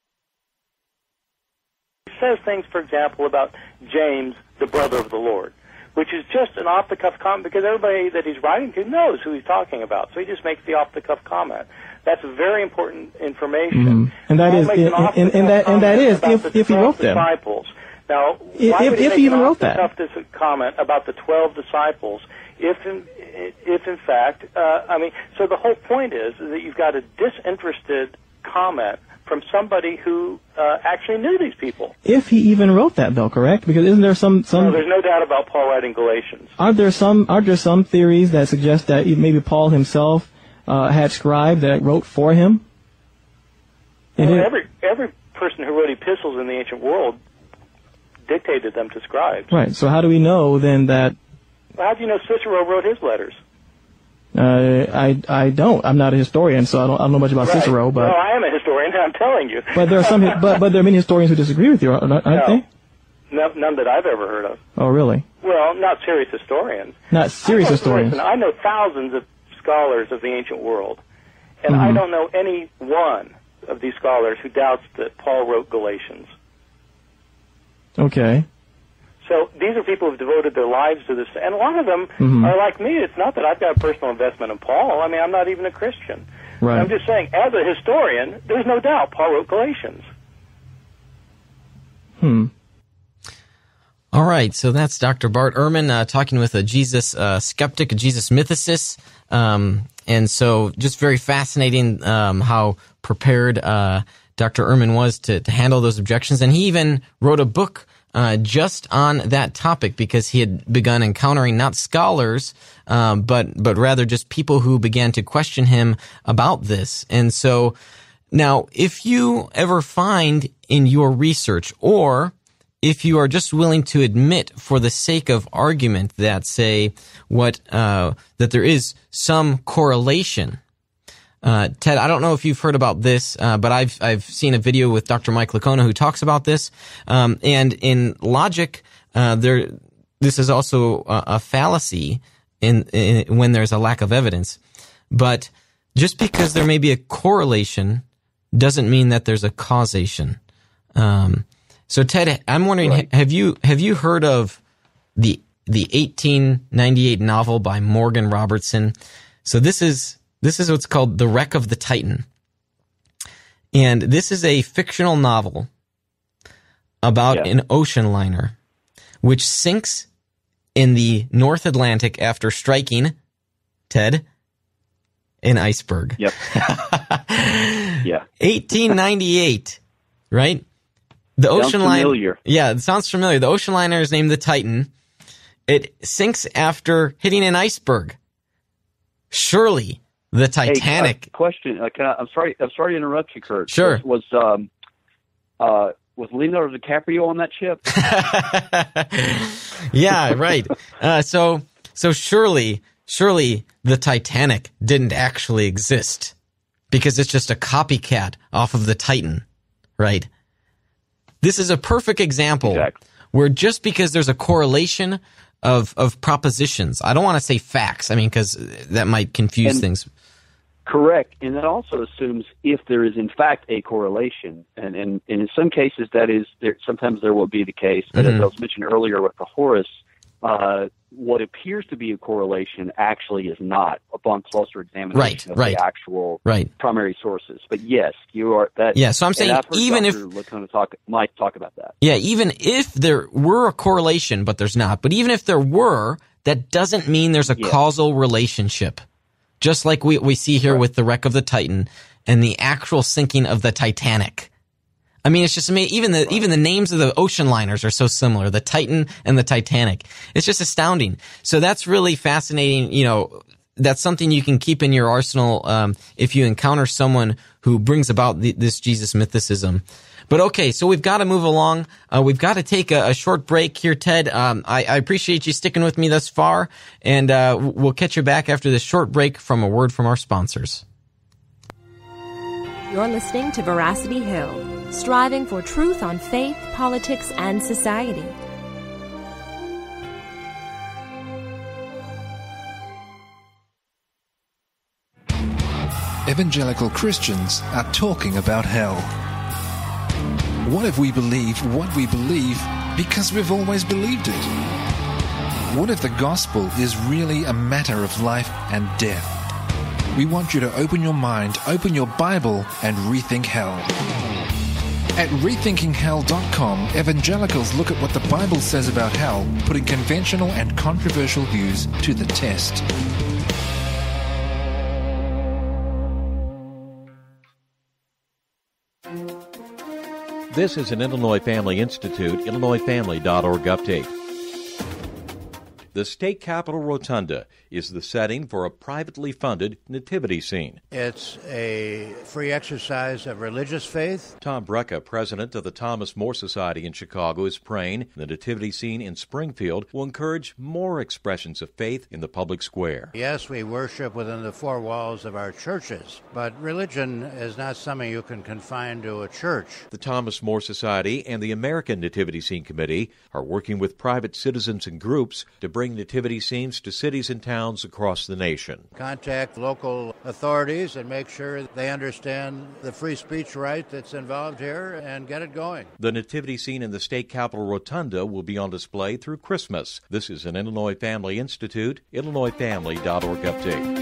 he says things, for example, about James, the brother of the Lord, which is just an off-the-cuff comment because everybody that he's writing to knows who he's talking about. So he just makes the off-the-cuff comment. That's very important information. Mm-hmm. And that Paul is, makes an and, and, and that, and that is if, if he wrote them. Disciples. Now, if, why if, would he if make he even an wrote that? off-the-cuff comment about the twelve disciples? If, in, if in fact, uh, I mean, so the whole point is that you've got a disinterested comment from somebody who uh, actually knew these people. If he even wrote that, though, correct? Because isn't there some some? No, there's no doubt about Paul writing Galatians. Aren't there some? Aren't there some theories that suggest that maybe Paul himself uh, had scribe that wrote for him? Well, every every person who wrote epistles in the ancient world dictated them to scribes. Right. So how do we know then that? Well, how do you know Cicero wrote his letters? Uh, I I don't. I'm not a historian, so I don't I don't know much about right. Cicero. But no, I am a historian. I'm telling you. But there are some. but but there are many historians who disagree with you, aren't no. they? No, none that I've ever heard of. Oh, really? Well, not serious historians. Not serious I know, historians. Listen, I know thousands of scholars of the ancient world, and mm-hmm. I don't know any one of these scholars who doubts that Paul wrote Galatians. Okay. So these are people who have devoted their lives to this, and a lot of them mm-hmm. are like me. It's not that I've got a personal investment in Paul. I mean, I'm not even a Christian. Right. I'm just saying, as a historian, there's no doubt Paul wrote Galatians. Hmm. All right, so that's Doctor Bart Ehrman uh, talking with a Jesus uh, skeptic, a Jesus mythicist. Um, and so just very fascinating um, how prepared uh, Doctor Ehrman was to, to handle those objections. And he even wrote a book uh, just on that topic because he had begun encountering not scholars, um, but but rather just people who began to question him about this. And so now, if you ever find in your research, or if you are just willing to admit for the sake of argument that, say, what uh, that there is some correlation. Uh, Ted, I don't know if you've heard about this, uh, but I've I've seen a video with Doctor Mike Licona who talks about this. Um, and in logic, uh, there this is also a, a fallacy in, in when there's a lack of evidence. But just because there may be a correlation doesn't mean that there's a causation. Um, so Ted, I'm wondering, right. have you have you heard of the the eighteen ninety-eight novel by Morgan Robertson? So this is this is what's called The Wreck of the Titan. And this is a fictional novel about yeah. an ocean liner which sinks in the North Atlantic after striking, Ted, an iceberg. Yep. yeah. eighteen ninety-eight, right? The sounds ocean liner. familiar. Yeah, it sounds familiar. The ocean liner is named the Titan. It sinks after hitting an iceberg. Surely the Titanic. Hey, uh, question. Uh, can I, I'm sorry. I'm sorry to interrupt you, Kurt. Sure. Was, was um uh was Leonardo DiCaprio on that ship? Yeah, right. Uh, so so surely surely the Titanic didn't actually exist because it's just a copycat off of the Titan, right? This is a perfect example Exactly. where just because there's a correlation of of propositions, I don't want to say facts, I mean, because that might confuse And- things. Correct, and that also assumes if there is in fact a correlation, and, and, and in some cases that is there. Sometimes there will be the case, but Mm-hmm. as I was mentioning earlier with the Horus, uh, what appears to be a correlation actually is not upon closer examination Right, of right. the actual Right. primary sources. But yes, you are that. Yeah, so I'm and saying I've heard even if- Doctor Lacona talk, Mike talk about that. Yeah, even if there were a correlation, but there's not, but even if there were, that doesn't mean there's a Yeah. causal relationship. Just like we, we see here with the wreck of the Titan and the actual sinking of the Titanic. I mean, it's just amazing. Even the, even the names of the ocean liners are so similar. The Titan and the Titanic. It's just astounding. So that's really fascinating. You know, that's something you can keep in your arsenal, um, if you encounter someone who brings about the, this Jesus mythicism. But okay, so we've got to move along. Uh, we've got to take a, a short break here, Ted. Um, I, I appreciate you sticking with me thus far, and uh, we'll catch you back after this short break from a word from our sponsors. You're listening to Veracity Hill, striving for truth on faith, politics, and society. Evangelical Christians are talking about hell. What if we believe what we believe because we've always believed it? What if the gospel is really a matter of life and death? We want you to open your mind, open your Bible, and rethink hell. At rethinking hell dot com, evangelicals look at what the Bible says about hell, putting conventional and controversial views to the test. This is an Illinois Family Institute, illinois family dot org update. The state capitol rotunda is the setting for a privately funded nativity scene. It's a free exercise of religious faith. Tom Brecka, president of the Thomas More Society in Chicago, is praying the nativity scene in Springfield will encourage more expressions of faith in the public square. Yes, we worship within the four walls of our churches, but religion is not something you can confine to a church. The Thomas More Society and the American Nativity Scene Committee are working with private citizens and groups to bring nativity scenes to cities and towns across the nation. Contact local authorities and make sure they understand the free speech right that's involved here and get it going. The nativity scene in the state capitol rotunda will be on display through Christmas. This is an Illinois Family Institute, illinois family dot org update.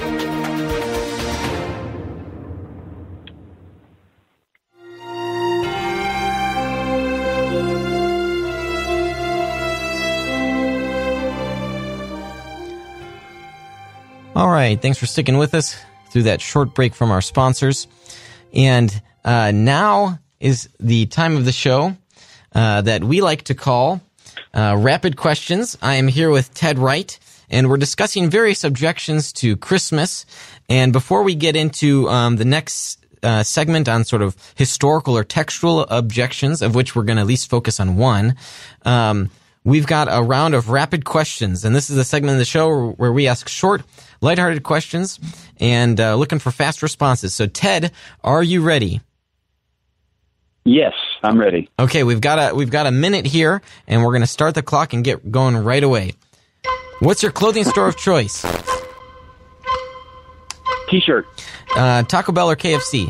All right, thanks for sticking with us through that short break from our sponsors. And uh, now is the time of the show uh, that we like to call uh, Rapid Questions. I am here with Ted Wright, and we're discussing various objections to Christmas. And before we get into um, the next uh, segment on sort of historical or textual objections, of which we're going to at least focus on one, um, we've got a round of rapid questions. And this is the segment of the show where we ask short, lighthearted questions and uh, looking for fast responses. So, Ted, are you ready? Yes, I'm ready. Okay, we've got a we've got a minute here, and we're going to start the clock and get going right away. What's your clothing store of choice? T-shirt. Uh, Taco Bell or K F C?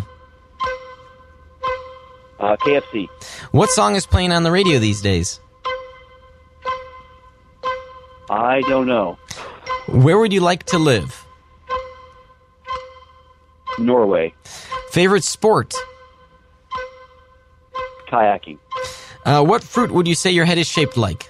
Uh, K F C. What song is playing on the radio these days? I don't know. Where would you like to live? Norway. Favorite sport? Kayaking. Uh, what fruit would you say your head is shaped like?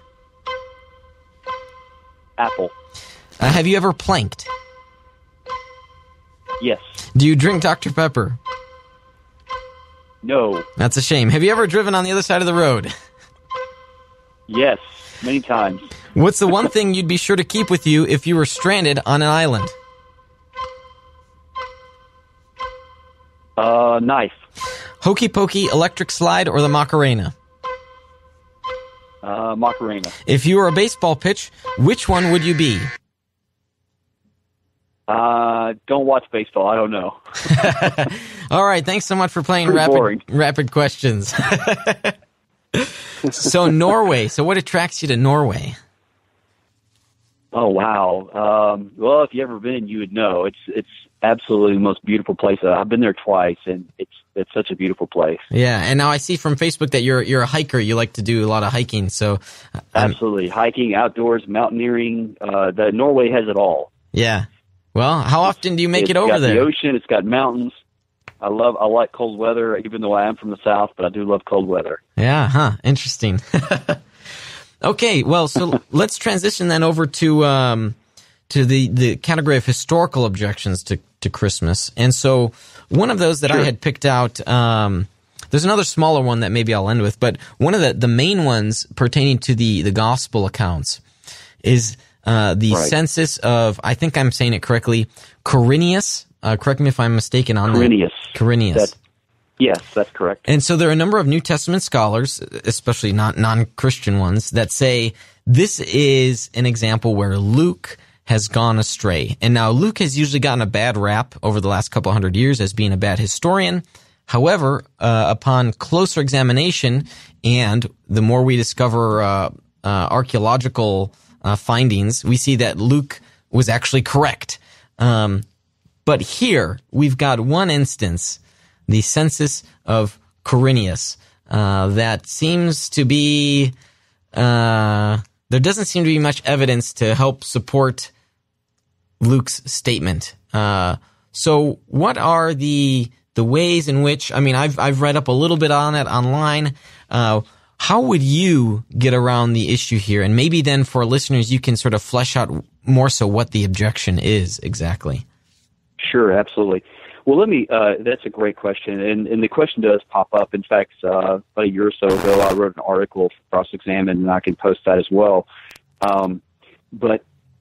Apple. Uh, have you ever planked? Yes. Do you drink Doctor Pepper? No. That's a shame. Have you ever driven on the other side of the road? Yes, many times. What's the one thing you'd be sure to keep with you if you were stranded on an island? Uh, knife. Hokey Pokey, electric slide, or the Macarena? Uh, Macarena. If you were a baseball pitch, which one would you be? Uh, don't watch baseball. I don't know. All right. Thanks so much for playing Pretty rapid boring. rapid questions. So Norway. So what attracts you to Norway? Oh wow. Um, well, if you ever been, you would know. It's it's absolutely the most beautiful place. I've been there twice, and it's it's such a beautiful place. Yeah, and now I see from Facebook that you're you're a hiker. You like to do a lot of hiking. So um, absolutely, hiking, outdoors, mountaineering. Uh, the Norway has it all. Yeah. Well, how often do you make it's it over got there? The ocean. It's got mountains. I love. I like cold weather, even though I am from the south. But I do love cold weather. Yeah. Huh. Interesting. Okay. Well, so let's transition then over to um, to the, the category of historical objections to, to Christmas. And so one of those that sure. I had picked out, um, there's another smaller one that maybe I'll end with, but one of the, the main ones pertaining to the, the gospel accounts is uh, the right. census of, I think I'm saying it correctly, Quirinius. Uh, correct me if I'm mistaken on Quirinius. that. Quirinius. That, yes, that's correct. And so there are a number of New Testament scholars, especially not non-Christian ones, that say this is an example where Luke has gone astray. And now Luke has usually gotten a bad rap over the last couple hundred years as being a bad historian. However, uh, upon closer examination and the more we discover uh, uh, archaeological uh, findings, we see that Luke was actually correct. Um, but here we've got one instance, the census of Quirinius, uh, that seems to be, uh, there doesn't seem to be much evidence to help support Luke's statement. Uh, so what are the, the ways in which, I mean, I've, I've read up a little bit on it online. Uh, how would you get around the issue here? And maybe then for listeners, you can sort of flesh out more so what the objection is exactly. Sure, absolutely. Well, let me, uh, that's a great question. And, and the question does pop up. In fact, uh, about a year or so ago, I wrote an article for Cross-Examine, and I can post that as well. Um, but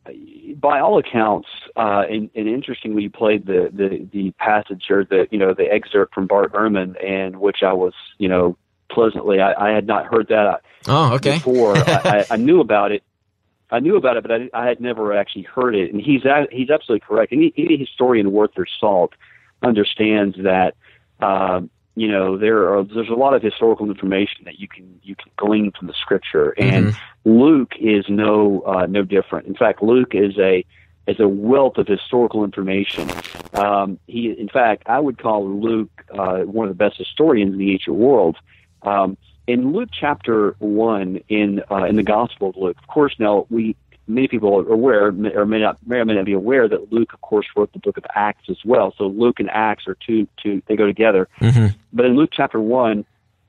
by all accounts, uh, and, and interestingly, you played the, the, the passage or the, you know, the excerpt from Bart Ehrman, and which I was, you know, pleasantly, I, I had not heard that oh, okay. before. I, I, I knew about it. I knew about it, but I, I had never actually heard it. And he's a, he's absolutely correct. Any, any historian worth their salt understands that, um, you know, there are there's a lot of historical information that you can you can glean from the Scripture, and mm-hmm. Luke is no uh, no different. In fact, Luke is a is a wealth of historical information. Um, he, in fact, I would call Luke uh, one of the best historians in the ancient world. Um, in Luke chapter one, in uh, in the Gospel of Luke, of course, now we many people are aware, or may not may or may not be aware, that Luke, of course, wrote the book of Acts as well. So Luke and Acts are two two they go together. Mm-hmm. But in Luke chapter one,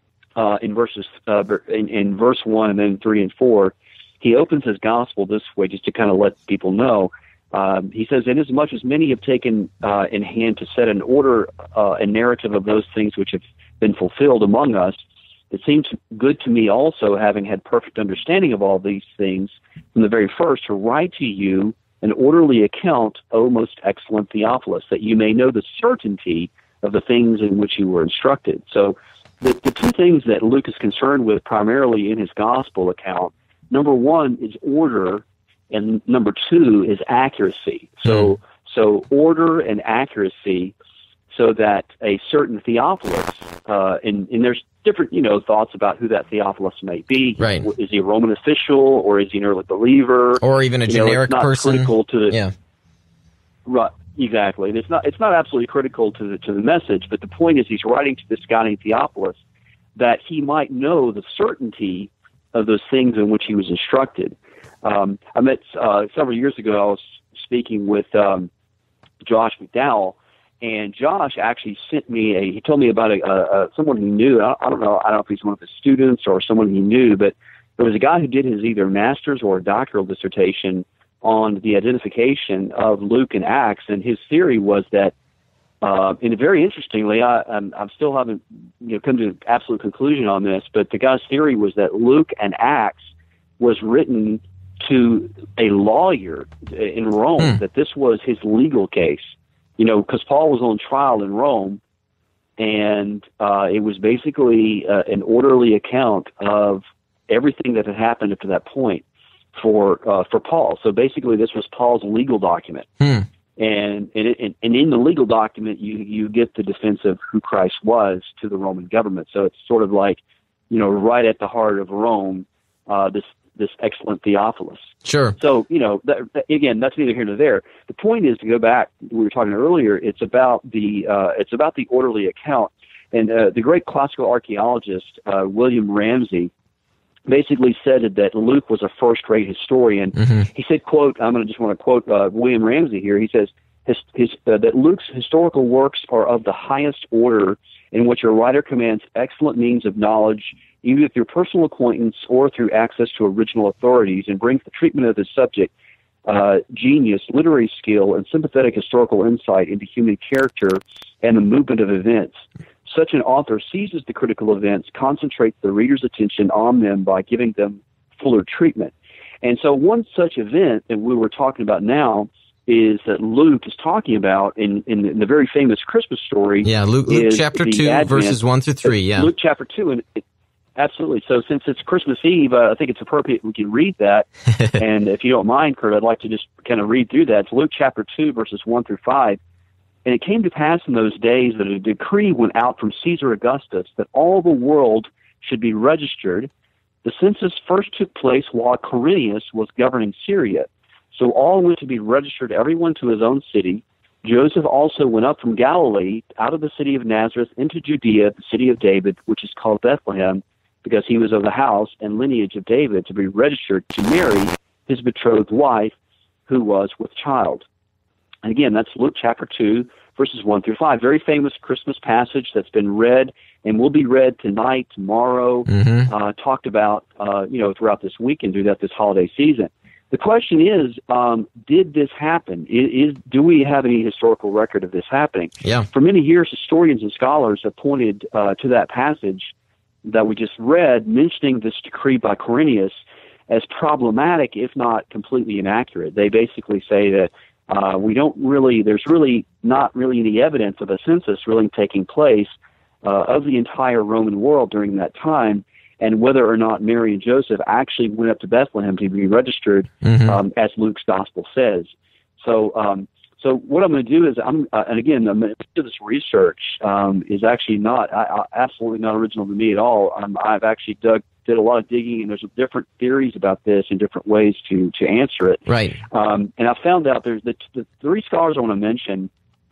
uh, in verses uh, in, in verse one and then three and four, he opens his gospel this way, just to kind of let people know. Um, he says, "Inasmuch as many have taken uh, in hand to set in order uh, a narrative of those things which have been fulfilled among us, it seems good to me also, having had perfect understanding of all these things from the very first, to write to you an orderly account, O most excellent Theophilus, that you may know the certainty of the things in which you were instructed." So the, the two things that Luke is concerned with primarily in his gospel account, number one is order, and number two is accuracy. So, mm. so order and accuracy, so that a certain Theophilus, uh, and, and there's different, you know, thoughts about who that Theophilus may be. Right. Is he a Roman official, or is he an early believer, or even a you generic know, it's not person? Critical to the, yeah. Right. Exactly. It's not. It's not absolutely critical to the to the message. But the point is, he's writing to this guy named Theophilus that he might know the certainty of those things in which he was instructed. Um, I met uh, several years ago. I was speaking with um, Josh McDowell. And Josh actually sent me a, he told me about a, a, a someone he knew. I, I don't know, I don't know if he's one of his students or someone he knew, but there was a guy who did his either master's or a doctoral dissertation on the identification of Luke and Acts. And his theory was that, uh, and very interestingly, I, I'm, I still haven't you know come to an absolute conclusion on this, but the guy's theory was that Luke and Acts was written to a lawyer in Rome, mm. that this was his legal case, you know, because Paul was on trial in Rome, and uh, it was basically uh, an orderly account of everything that had happened up to that point for uh, for Paul. So basically, this was Paul's legal document, mm. and and, it, and in the legal document, you you get the defense of who Christ was to the Roman government. So it's sort of like, you know, right at the heart of Rome, uh, this. this excellent Theophilus. Sure. So, you know, that, again, that's neither here nor there. The point is, to go back, we were talking earlier, it's about the uh, it's about the orderly account. And uh, the great classical archaeologist, uh, William Ramsay, basically said that Luke was a first-rate historian. Mm-hmm. He said, quote, I'm going to just want to quote uh, William Ramsay here. He says, his, his, uh, that Luke's historical works are of the highest order, in which a writer commands excellent means of knowledge, either through personal acquaintance or through access to original authorities, and brings the treatment of the subject, uh, genius, literary skill, and sympathetic historical insight into human character and the movement of events. Such an author seizes the critical events, concentrates the reader's attention on them by giving them fuller treatment. And so one such event that we were talking about now is that Luke is talking about in, in, in the very famous Christmas story. Yeah, Luke, Luke chapter two, Advent, verses one through three, yeah. Luke chapter two, and it, absolutely. So since it's Christmas Eve, uh, I think it's appropriate we can read that. And if you don't mind, Kurt, I'd like to just kind of read through that. It's Luke chapter two, verses one through five. And it came to pass in those days that a decree went out from Caesar Augustus that all the world should be registered. The census first took place while Quirinius was governing Syria. So all went to be registered, everyone to his own city. Joseph also went up from Galilee, out of the city of Nazareth, into Judea, the city of David, which is called Bethlehem, because he was of the house and lineage of David, to be registered to Mary, his betrothed wife, who was with child. And again, that's Luke chapter two, verses one through five. Very famous Christmas passage that's been read and will be read tonight, tomorrow, mm-hmm. uh, talked about, uh, you know, throughout this weekend, throughout this holiday season. The question is, um, did this happen? Is, is do we have any historical record of this happening? Yeah. For many years, historians and scholars have pointed uh, to that passage that we just read, mentioning this decree by Quirinius as problematic, if not completely inaccurate. They basically say that uh, we don't really, there's really not really any evidence of a census really taking place uh, of the entire Roman world during that time, and whether or not Mary and Joseph actually went up to Bethlehem to be registered, mm-hmm. um, as Luke's gospel says. So, um, so what I'm going to do is, I'm, uh, and again, I'm, this research um, is actually not, I, I, absolutely not original to me at all. Um, I've actually dug, did a lot of digging, and there's different theories about this and different ways to to answer it. Right. Um, and I found out there's the, the three scholars I want to mention.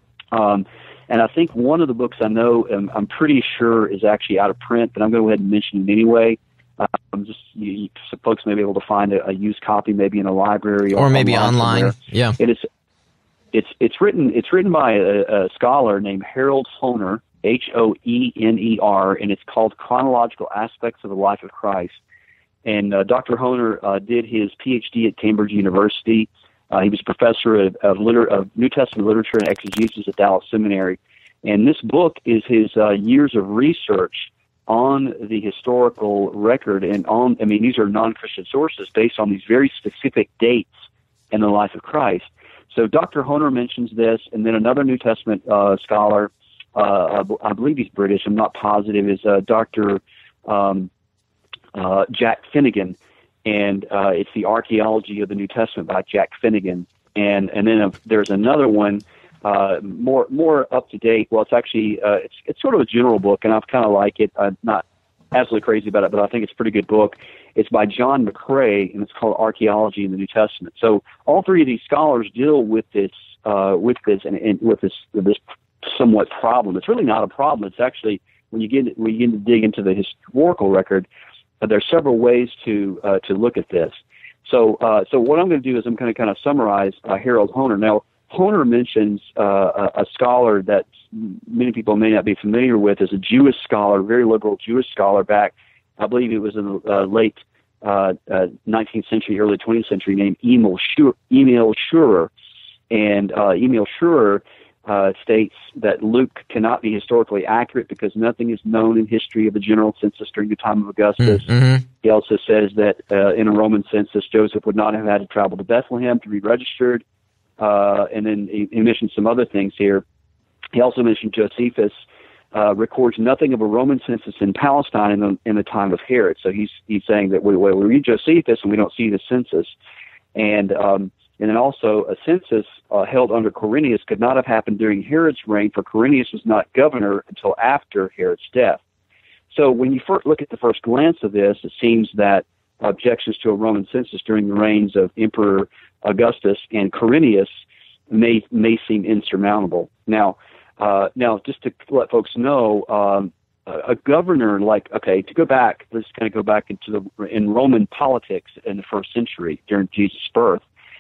Um, And I think one of the books I know, um, I'm pretty sure is actually out of print, but I'm going to go ahead and mention it anyway. Uh, I'm just, you, you, so folks may be able to find a, a used copy, maybe in a library or, or maybe online. online. Yeah, it is. It's it's written it's written by a, a scholar named Harold Hoehner, H O E N E R, and it's called Chronological Aspects of the Life of Christ. And uh, Doctor Hoehner uh, did his P H D at Cambridge University. Uh, he was professor of, of, liter- of New Testament literature and exegesis at Dallas Seminary. And this book is his uh, years of research on the historical record and on, I mean, these are non-Christian sources based on these very specific dates in the life of Christ. So Doctor Hoehner mentions this, and then another New Testament uh, scholar, uh, I believe he's British, I'm not positive, is uh, Doctor Um, uh, Jack Finnegan. And uh, it's the Archaeology of the New Testament by Jack Finnegan. And and then uh, there's another one, uh, more more up to date. Well, it's actually uh, it's it's sort of a general book, and I kind of like it. I'm not absolutely crazy about it, but I think it's a pretty good book. It's by John McCrae, and it's called Archaeology in the New Testament. So all three of these scholars deal with this uh, with this and, and with this this somewhat problem. It's really not a problem. It's actually when you get when you get to dig into the historical record. Uh, there are several ways to uh, to look at this. So uh, so what I'm going to do is I'm going to kind of summarize uh, Harold Hoehner. Now, Hoehner mentions uh, a, a scholar that many people may not be familiar with as a Jewish scholar, very liberal Jewish scholar back, I believe it was in the uh, late uh, uh, nineteenth century, early twentieth century, named Emil Schurer. Emil Schurer. And uh, Emil Schurer uh, states that Luke cannot be historically accurate because nothing is known in history of the general census during the time of Augustus. Mm-hmm. He also says that uh, in a Roman census, Joseph would not have had to travel to Bethlehem to be registered. Uh, and then he, he mentioned some other things here. He also mentioned Josephus uh, records nothing of a Roman census in Palestine in the, in the time of Herod. So he's he's saying that we, we read Josephus and we don't see the census. And um, and then also a census uh, held under Quirinius could not have happened during Herod's reign, for Quirinius was not governor until after Herod's death. So when you first look at the first glance of this, it seems that objections to a Roman census during the reigns of Emperor Augustus and Quirinius may may seem insurmountable. Now, uh, now just to let folks know, um, a, a governor like okay, to go back, let's kind of go back into the in Roman politics in the first century during Jesus' birth.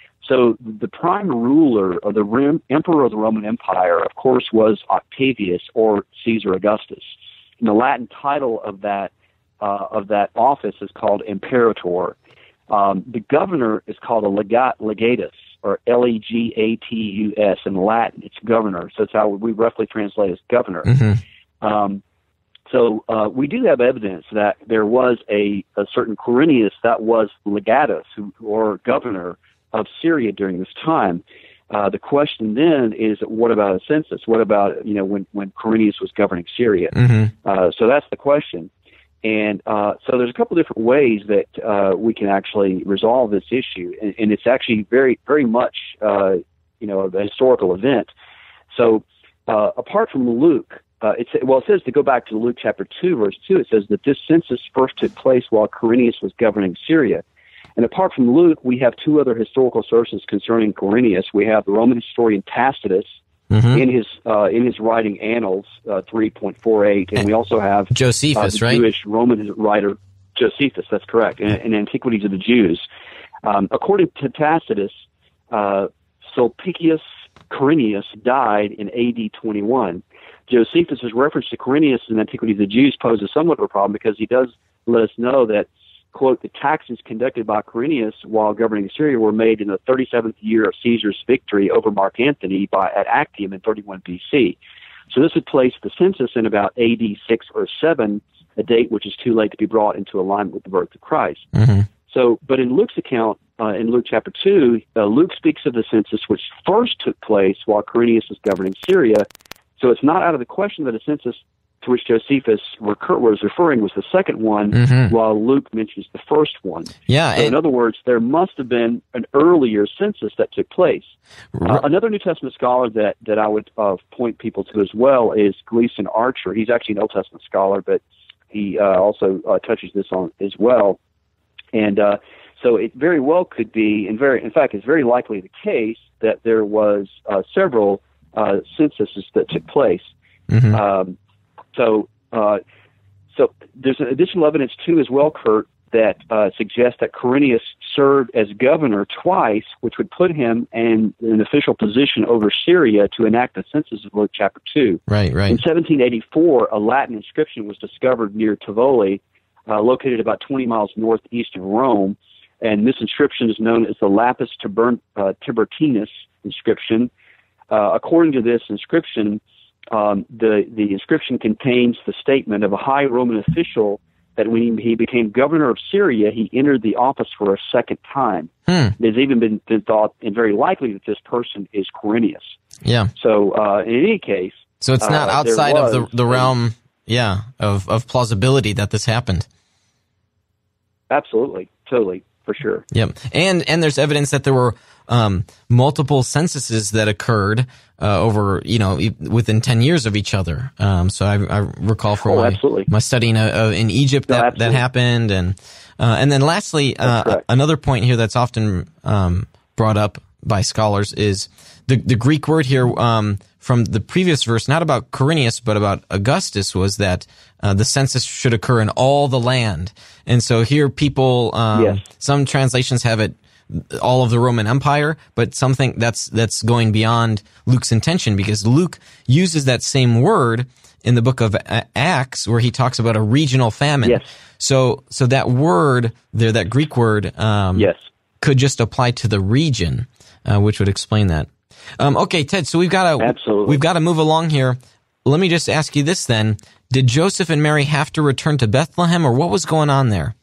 So the prime ruler or the Rim, emperor of the Roman Empire, of course, was Octavius or Caesar Augustus. And the Latin title of that uh, of that office is called imperator. Um, the governor is called a legat, legatus, or L E G A T U S in Latin. It's governor, so that's how we roughly translate as governor. Mm-hmm. Um, so uh, we do have evidence that there was a, a certain Quirinius that was legatus, who, or governor of Syria during this time. Uh, the question then is, what about a census? What about, you know, when, when Quirinius was governing Syria? Mm-hmm. Uh, so that's the question. And uh, so there's a couple different ways that uh, we can actually resolve this issue, and, and it's actually very, very much, uh, you know, a historical event. So uh, apart from Luke, uh, it's well, it says to go back to Luke chapter two, verse two. It says that this census first took place while Quirinius was governing Syria. And apart from Luke, we have two other historical sources concerning Quirinius. We have the Roman historian Tacitus, mm-hmm. in his uh, in his writing Annals uh, three point four eight, and we also have Josephus, uh, the right? Jewish Roman writer Josephus. That's correct. In, in Antiquities of the Jews, um, according to Tacitus, uh, Sulpicius Quirinius died in A D twenty-one. Josephus's reference to Quirinius in Antiquities of the Jews poses somewhat of a problem because he does let us know that, quote, the taxes conducted by Quirinius while governing Syria were made in the thirty-seventh year of Caesar's victory over Mark Antony by, at Actium in thirty-one B C. So this would place the census in about A D six or seven, a date which is too late to be brought into alignment with the birth of Christ. Mm-hmm. So, but in Luke's account, uh, in Luke chapter two, uh, Luke speaks of the census which first took place while Quirinius was governing Syria. So it's not out of the question that a census to which Josephus recur- was referring was the second one, mm-hmm. while Luke mentions the first one. Yeah. So it, in other words, there must have been an earlier census that took place. Uh, another New Testament scholar that, that I would uh, point people to as well is Gleason Archer. He's actually an Old Testament scholar, but he uh, also uh, touches this on as well. And uh, so it very well could be, and very, in fact, it's very likely the case that there was uh, several uh, censuses that took place. Mm-hmm. Um, So, uh, so there's additional evidence too, as well, Kurt, that uh, suggests that Quirinius served as governor twice, which would put him in an official position over Syria to enact the census of Luke chapter two. Right, right. In seventeen eighty-four, a Latin inscription was discovered near Tivoli, uh, located about twenty miles northeast of Rome, and this inscription is known as the Lapis Tiber- uh, Tiburtinus inscription. Uh, according to this inscription, Um, the, the inscription contains the statement of a high Roman official that when he became governor of Syria, he entered the office for a second time. Hmm. There's even been, been thought, and very likely, that this person is Quirinius. Yeah. So, uh, in any case... So it's not uh, outside was, of the, the realm, yeah, of, of plausibility that this happened. Absolutely. Totally. For sure. Yep. And and there's evidence that there were um, multiple censuses that occurred uh, over, you know, within ten years of each other. Um, so I, I recall from oh, my, absolutely. my studying uh, in Egypt no, that, that happened. And uh, and then lastly, uh, another point here that's often um, brought up by scholars is the, the Greek word here um, from the previous verse, not about Quirinius, but about Augustus, was that uh, the census should occur in all the land. And so here people, um, yes. some translations have it all of the Roman Empire, but something that's that's going beyond Luke's intention, because Luke uses that same word in the book of Acts where he talks about a regional famine. Yes. So so that word there, that Greek word, um, yes. could just apply to the region, uh, which would explain that. Um, okay, Ted. So we've got to Absolutely. we've got to move along here. Let me just ask you this then: did Joseph and Mary have to return to Bethlehem, or what was going on there?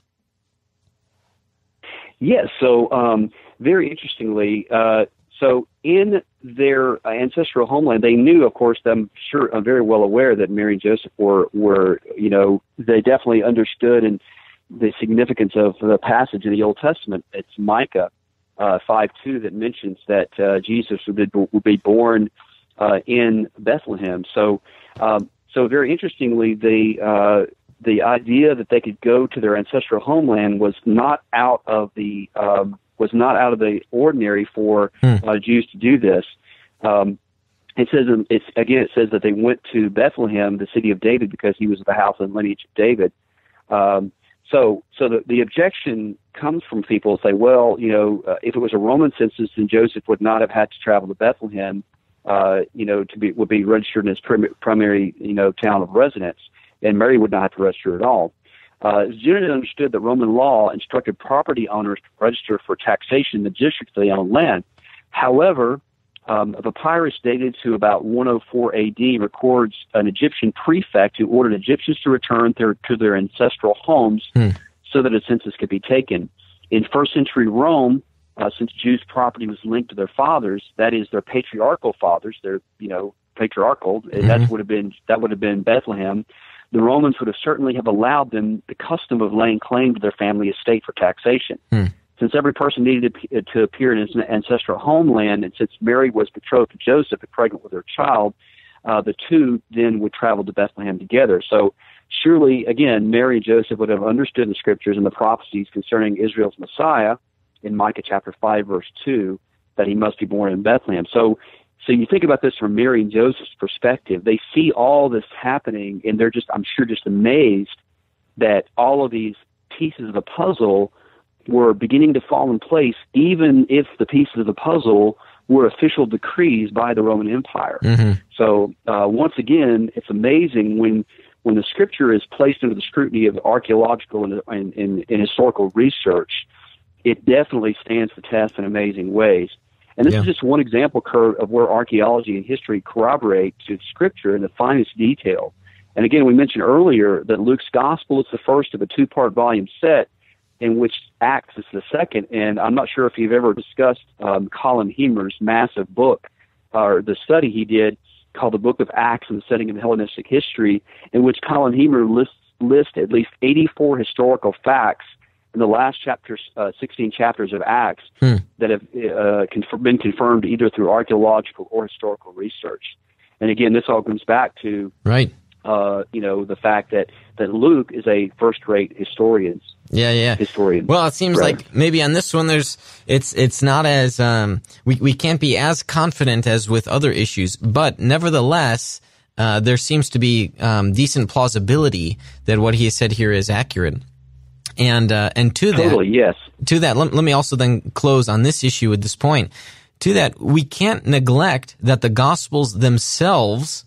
Yes. So um, very interestingly, uh, so in their ancestral homeland, they knew, of course, I'm sure, I'm very well aware that Mary and Joseph were, were, you know, they definitely understood and the significance of the passage in the Old Testament. It's Micah uh, five two that mentions that uh, Jesus would be, would be born uh, in Bethlehem. So, um, so very interestingly, the uh, the idea that they could go to their ancestral homeland was not out of the um, was not out of the ordinary for hmm. uh, Jews to do this. Um, it says, it's again, it says that they went to Bethlehem, the city of David, because he was of the house and lineage of David. Um, so, so the, the objection comes from people who say, well, you know, uh, if it was a Roman census, then Joseph would not have had to travel to Bethlehem, uh, you know, to be would be registered in his prim- primary, you know, town of residence, and Mary would not have to register at all. Uh, it's generally understood that Roman law instructed property owners to register for taxation in the district they own land. However, um, a papyrus dated to about one oh four A D records an Egyptian prefect who ordered Egyptians to return their, to their ancestral homes hmm. so that a census could be taken. In first century Rome, uh, since Jews' property was linked to their fathers, that is, their patriarchal fathers, their you know patriarchal, mm-hmm. that would have been that would have been Bethlehem. The Romans would have certainly have allowed them the custom of laying claim to their family estate for taxation. Hmm. Since every person needed to, to appear in his ancestral homeland, and since Mary was betrothed to Joseph and pregnant with her child, uh, the two then would travel to Bethlehem together. So surely, again, Mary and Joseph would have understood the scriptures and the prophecies concerning Israel's Messiah in Micah chapter five, verse two, that he must be born in Bethlehem. So So you think about this from Mary and Joseph's perspective. They see all this happening, and they're just, I'm sure, just amazed that all of these pieces of the puzzle were beginning to fall in place, even if the pieces of the puzzle were official decrees by the Roman Empire. Mm-hmm. So uh, once again, it's amazing when when the scripture is placed under the scrutiny of archaeological and, and, and, and historical research, it definitely stands the test in amazing ways. And this yeah. is just one example, Kurt, of where archaeology and history corroborate to Scripture in the finest detail. And again, we mentioned earlier that Luke's Gospel is the first of a two-part volume set, in which Acts is the second. And I'm not sure if you've ever discussed um, Colin Hemer's massive book, or the study he did called the Book of Acts and the Setting of Hellenistic History, in which Colin Hemer lists, lists at least eighty-four historical facts in the last chapters, uh, sixteen chapters of Acts hmm. that have uh, conf- been confirmed either through archaeological or historical research. And again, this all comes back to, right. uh, you know, the fact that, that Luke is a first-rate historian. Yeah, yeah. Historian. Well, it seems right. like maybe on this one, there's it's it's not as um, we we can't be as confident as with other issues, but nevertheless, uh, there seems to be um, decent plausibility that what he has said here is accurate. And uh, and to that, totally, yes. To that, let, let me also then close on this issue at this point. To that, we can't neglect that the Gospels themselves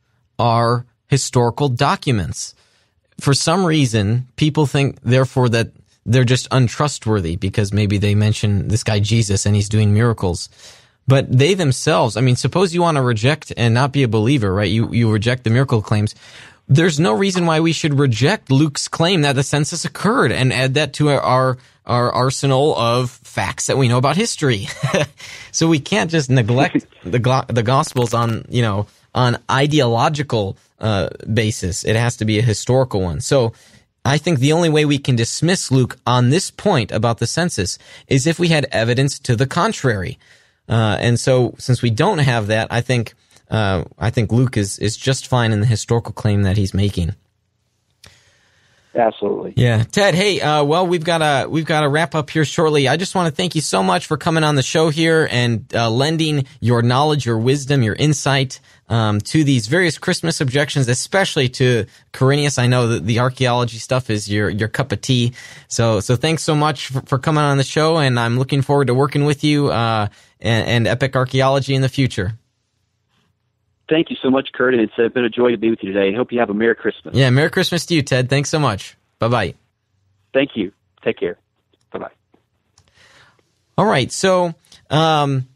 are historical documents. For some reason, people think, therefore, that they're just untrustworthy because maybe they mention this guy Jesus and he's doing miracles. But they themselves, I mean, suppose you want to reject and not be a believer, right? You you reject the miracle claims. There's no reason why we should reject Luke's claim that the census occurred and add that to our our arsenal of facts that we know about history. So we can't just neglect the the Gospels on, you know, on ideological uh, basis. It has to be a historical one. So I think the only way we can dismiss Luke on this point about the census is if we had evidence to the contrary. Uh, and so since we don't have that, I think uh, I think Luke is, is just fine in the historical claim that he's making. Absolutely. Yeah. Ted, hey, uh, well, we've got to, we've got to wrap up here shortly. I just want to thank you so much for coming on the show here and, uh, lending your knowledge, your wisdom, your insight, um, to these various Christmas objections, especially to Quirinius. I know that the archaeology stuff is your, your cup of tea. So, so thanks so much for, for coming on the show, and I'm looking forward to working with you, uh, and, and Epic Archaeology in the future. Thank you so much, Kurt, and it's uh, been a joy to be with you today. I hope you have a Merry Christmas. Yeah, Merry Christmas to you, Ted. Thanks so much. Bye-bye. Thank you. Take care. Bye-bye. All right, so um,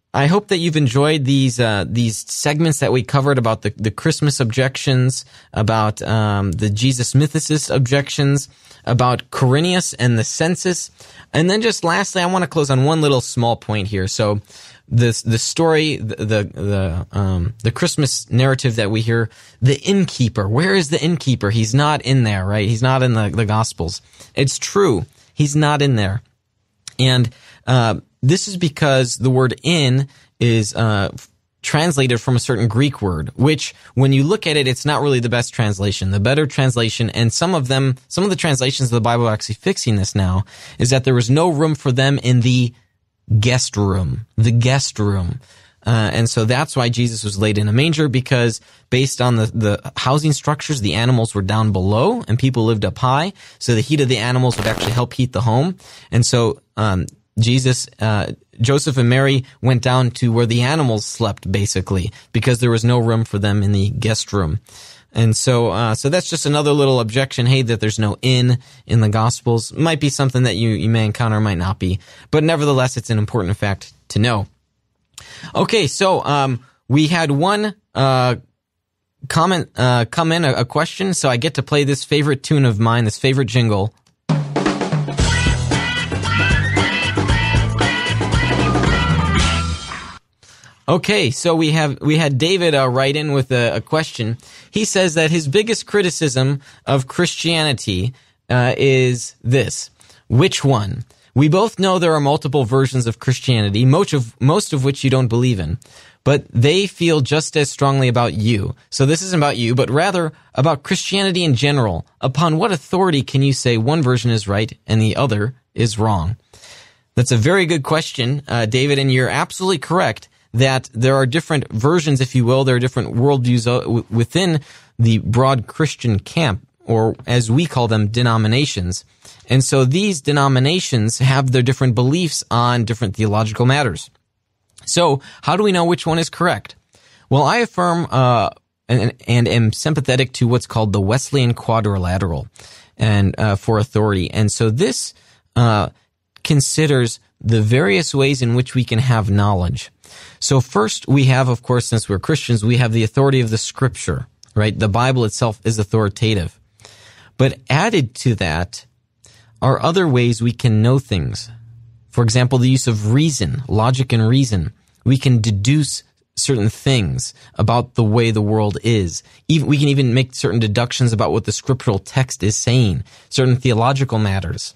I hope that you've enjoyed these uh, these segments that we covered about the, the Christmas objections, about um, the Jesus mythicist objections, about Quirinius and the census. And then just lastly, I want to close on one little small point here. So this the story, the the the, um, the Christmas narrative that we hear, the innkeeper. Where is the innkeeper? He's not in there, right? He's not in the, the Gospels. It's true. He's not in there. And uh this is because the word inn is uh translated from a certain Greek word, which when you look at it, it's not really the best translation. The better translation, and some of them, some of the translations of the Bible are actually fixing this now, is that there was no room for them in the guest room, the guest room. Uh, and so that's why Jesus was laid in a manger, because based on the, the housing structures, the animals were down below and people lived up high. So the heat of the animals would actually help heat the home. And so, um, Jesus, uh, Joseph and Mary went down to where the animals slept, basically, because there was no room for them in the guest room. And so, uh, so that's just another little objection. Hey, that there's no inn in the Gospels. Might be something that you, you may encounter, might not be. But nevertheless, it's an important fact to know. Okay, so, um, we had one, uh, comment, uh, come in, a, a question. So I get to play this favorite tune of mine, this favorite jingle. Okay, so we have we had David uh, write in with a, a question. He says that his biggest criticism of Christianity uh, is this: which one? We both know there are multiple versions of Christianity, most of most of which you don't believe in, but they feel just as strongly about you. So this isn't about you, but rather about Christianity in general. Upon what authority can you say one version is right and the other is wrong? That's a very good question, uh, David, and you're absolutely correct that there are different versions, if you will. There are different worldviews within the broad Christian camp, or as we call them, denominations. And so these denominations have their different beliefs on different theological matters. So how do we know which one is correct? Well, I affirm uh, and, and am sympathetic to what's called the Wesleyan quadrilateral and uh, for authority. And so this uh, considers the various ways in which we can have knowledge. So first we have, of course, since we're Christians, we have the authority of the Scripture, right? The Bible itself is authoritative. But added to that are other ways we can know things. For example, the use of reason, logic and reason. We can deduce certain things about the way the world is. Even, we can even make certain deductions about what the scriptural text is saying, certain theological matters.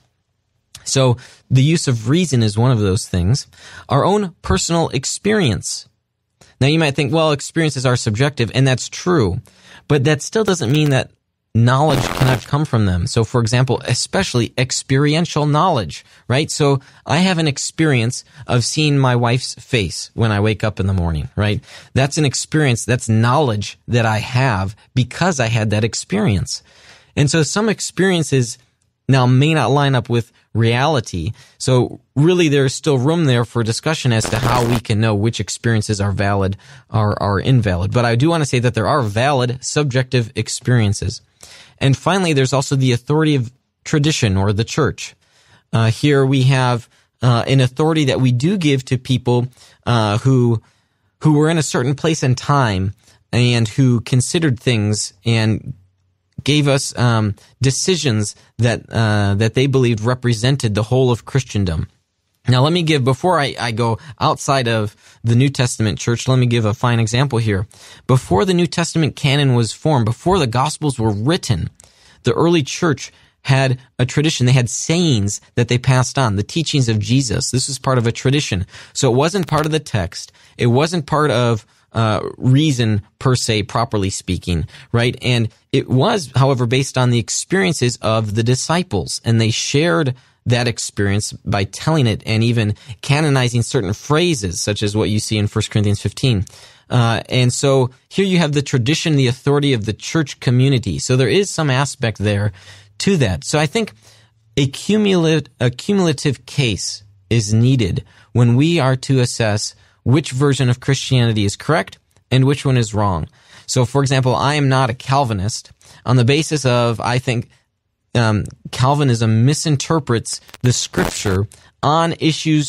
So the use of reason is one of those things. Our own personal experience. Now you might think, well, experiences are subjective, and that's true, but that still doesn't mean that knowledge cannot come from them. So for example, especially experiential knowledge, right? So I have an experience of seeing my wife's face when I wake up in the morning, right? That's an experience, that's knowledge that I have because I had that experience. And so some experiences now may not line up with reality. So really there's still room there for discussion as to how we can know which experiences are valid or are invalid. But I do want to say that there are valid subjective experiences. And finally, there's also the authority of tradition or the church. Uh, here we have uh, an authority that we do give to people uh, who who were in a certain place and time and who considered things and gave us um, decisions that uh, that they believed represented the whole of Christendom. Now, let me give, before I, I go outside of the New Testament church, let me give a fine example here. Before the New Testament canon was formed, before the Gospels were written, the early church had a tradition. They had sayings that they passed on, the teachings of Jesus. This was part of a tradition. So it wasn't part of the text. It wasn't part of uh reason per se, properly speaking, right? And it was, however, based on the experiences of the disciples, and they shared that experience by telling it and even canonizing certain phrases, such as what you see in First Corinthians fifteen. Uh, and so here you have the tradition, the authority of the church community. So there is some aspect there to that. So I think a cumulative, a cumulative case is needed when we are to assess which version of Christianity is correct and which one is wrong. So, for example, I am not a Calvinist on the basis of, I think, um, Calvinism misinterprets the scripture on issues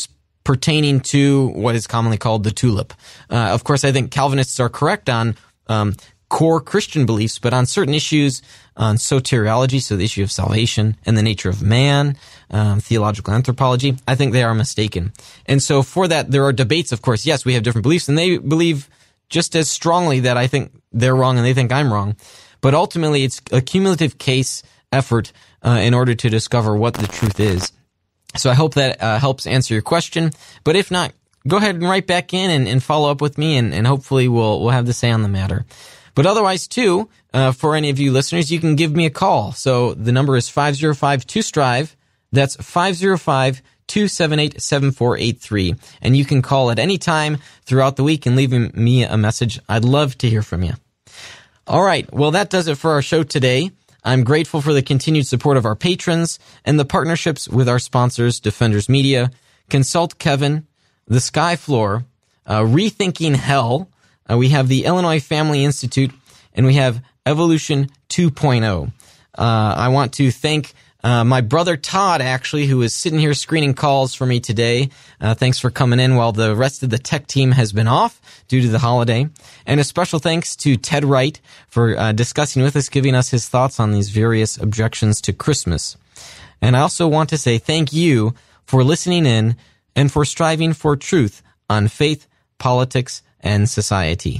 pertaining to what is commonly called the tulip. Uh, of course, I think Calvinists are correct on um, core Christian beliefs, but on certain issues, on soteriology, so the issue of salvation and the nature of man, um, theological anthropology, I think they are mistaken. And so for that, there are debates, of course. Yes, we have different beliefs, and they believe just as strongly that I think they're wrong and they think I'm wrong. But ultimately, it's a cumulative case effort uh, in order to discover what the truth is. So I hope that uh, helps answer your question. But if not, go ahead and write back in and, and follow up with me, and, and hopefully we'll we'll have to say on the matter. But otherwise, too, uh, for any of you listeners, you can give me a call. So the number is five oh five two strive. That's five oh five two seven eight seven four eight three. And you can call at any time throughout the week and leave me a message. I'd love to hear from you. All right. Well, that does it for our show today. I'm grateful for the continued support of our patrons and the partnerships with our sponsors, Defenders Media, Consult Kevin, The Sky Floor, uh, Rethinking Hell. Uh, we have the Illinois Family Institute, and we have Evolution two point oh. Uh, I want to thank uh, my brother Todd, actually, who is sitting here screening calls for me today. Uh, thanks for coming in while the rest of the tech team has been off due to the holiday. And a special thanks to Ted Wright for uh, discussing with us, giving us his thoughts on these various objections to Christmas. And I also want to say thank you for listening in and for striving for truth on faith, politics, and society.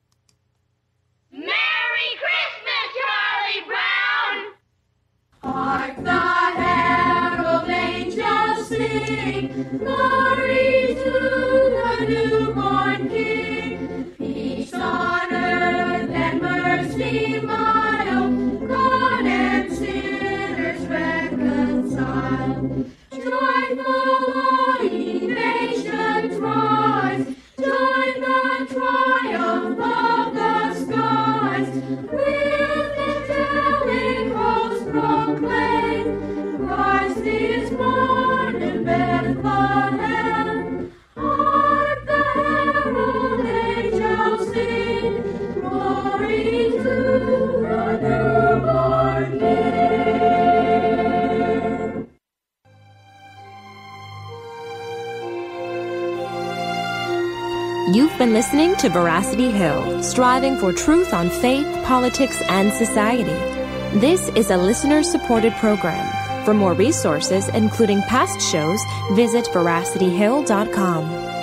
Merry Christmas, Charlie Brown! Hark the herald angels sing, glory to the newborn King. Peace on earth and mercy mild, God and sinners reconciled. Joyful all ye nations rise, join the triumph of the skies. With angelic hosts proclaim, Christ is born in Bethlehem. Hark the herald angels sing, glory to the newborn King. You've been listening to Veracity Hill, striving for truth on faith, politics, and society. This is a listener-supported program. For more resources, including past shows, visit veracity hill dot com.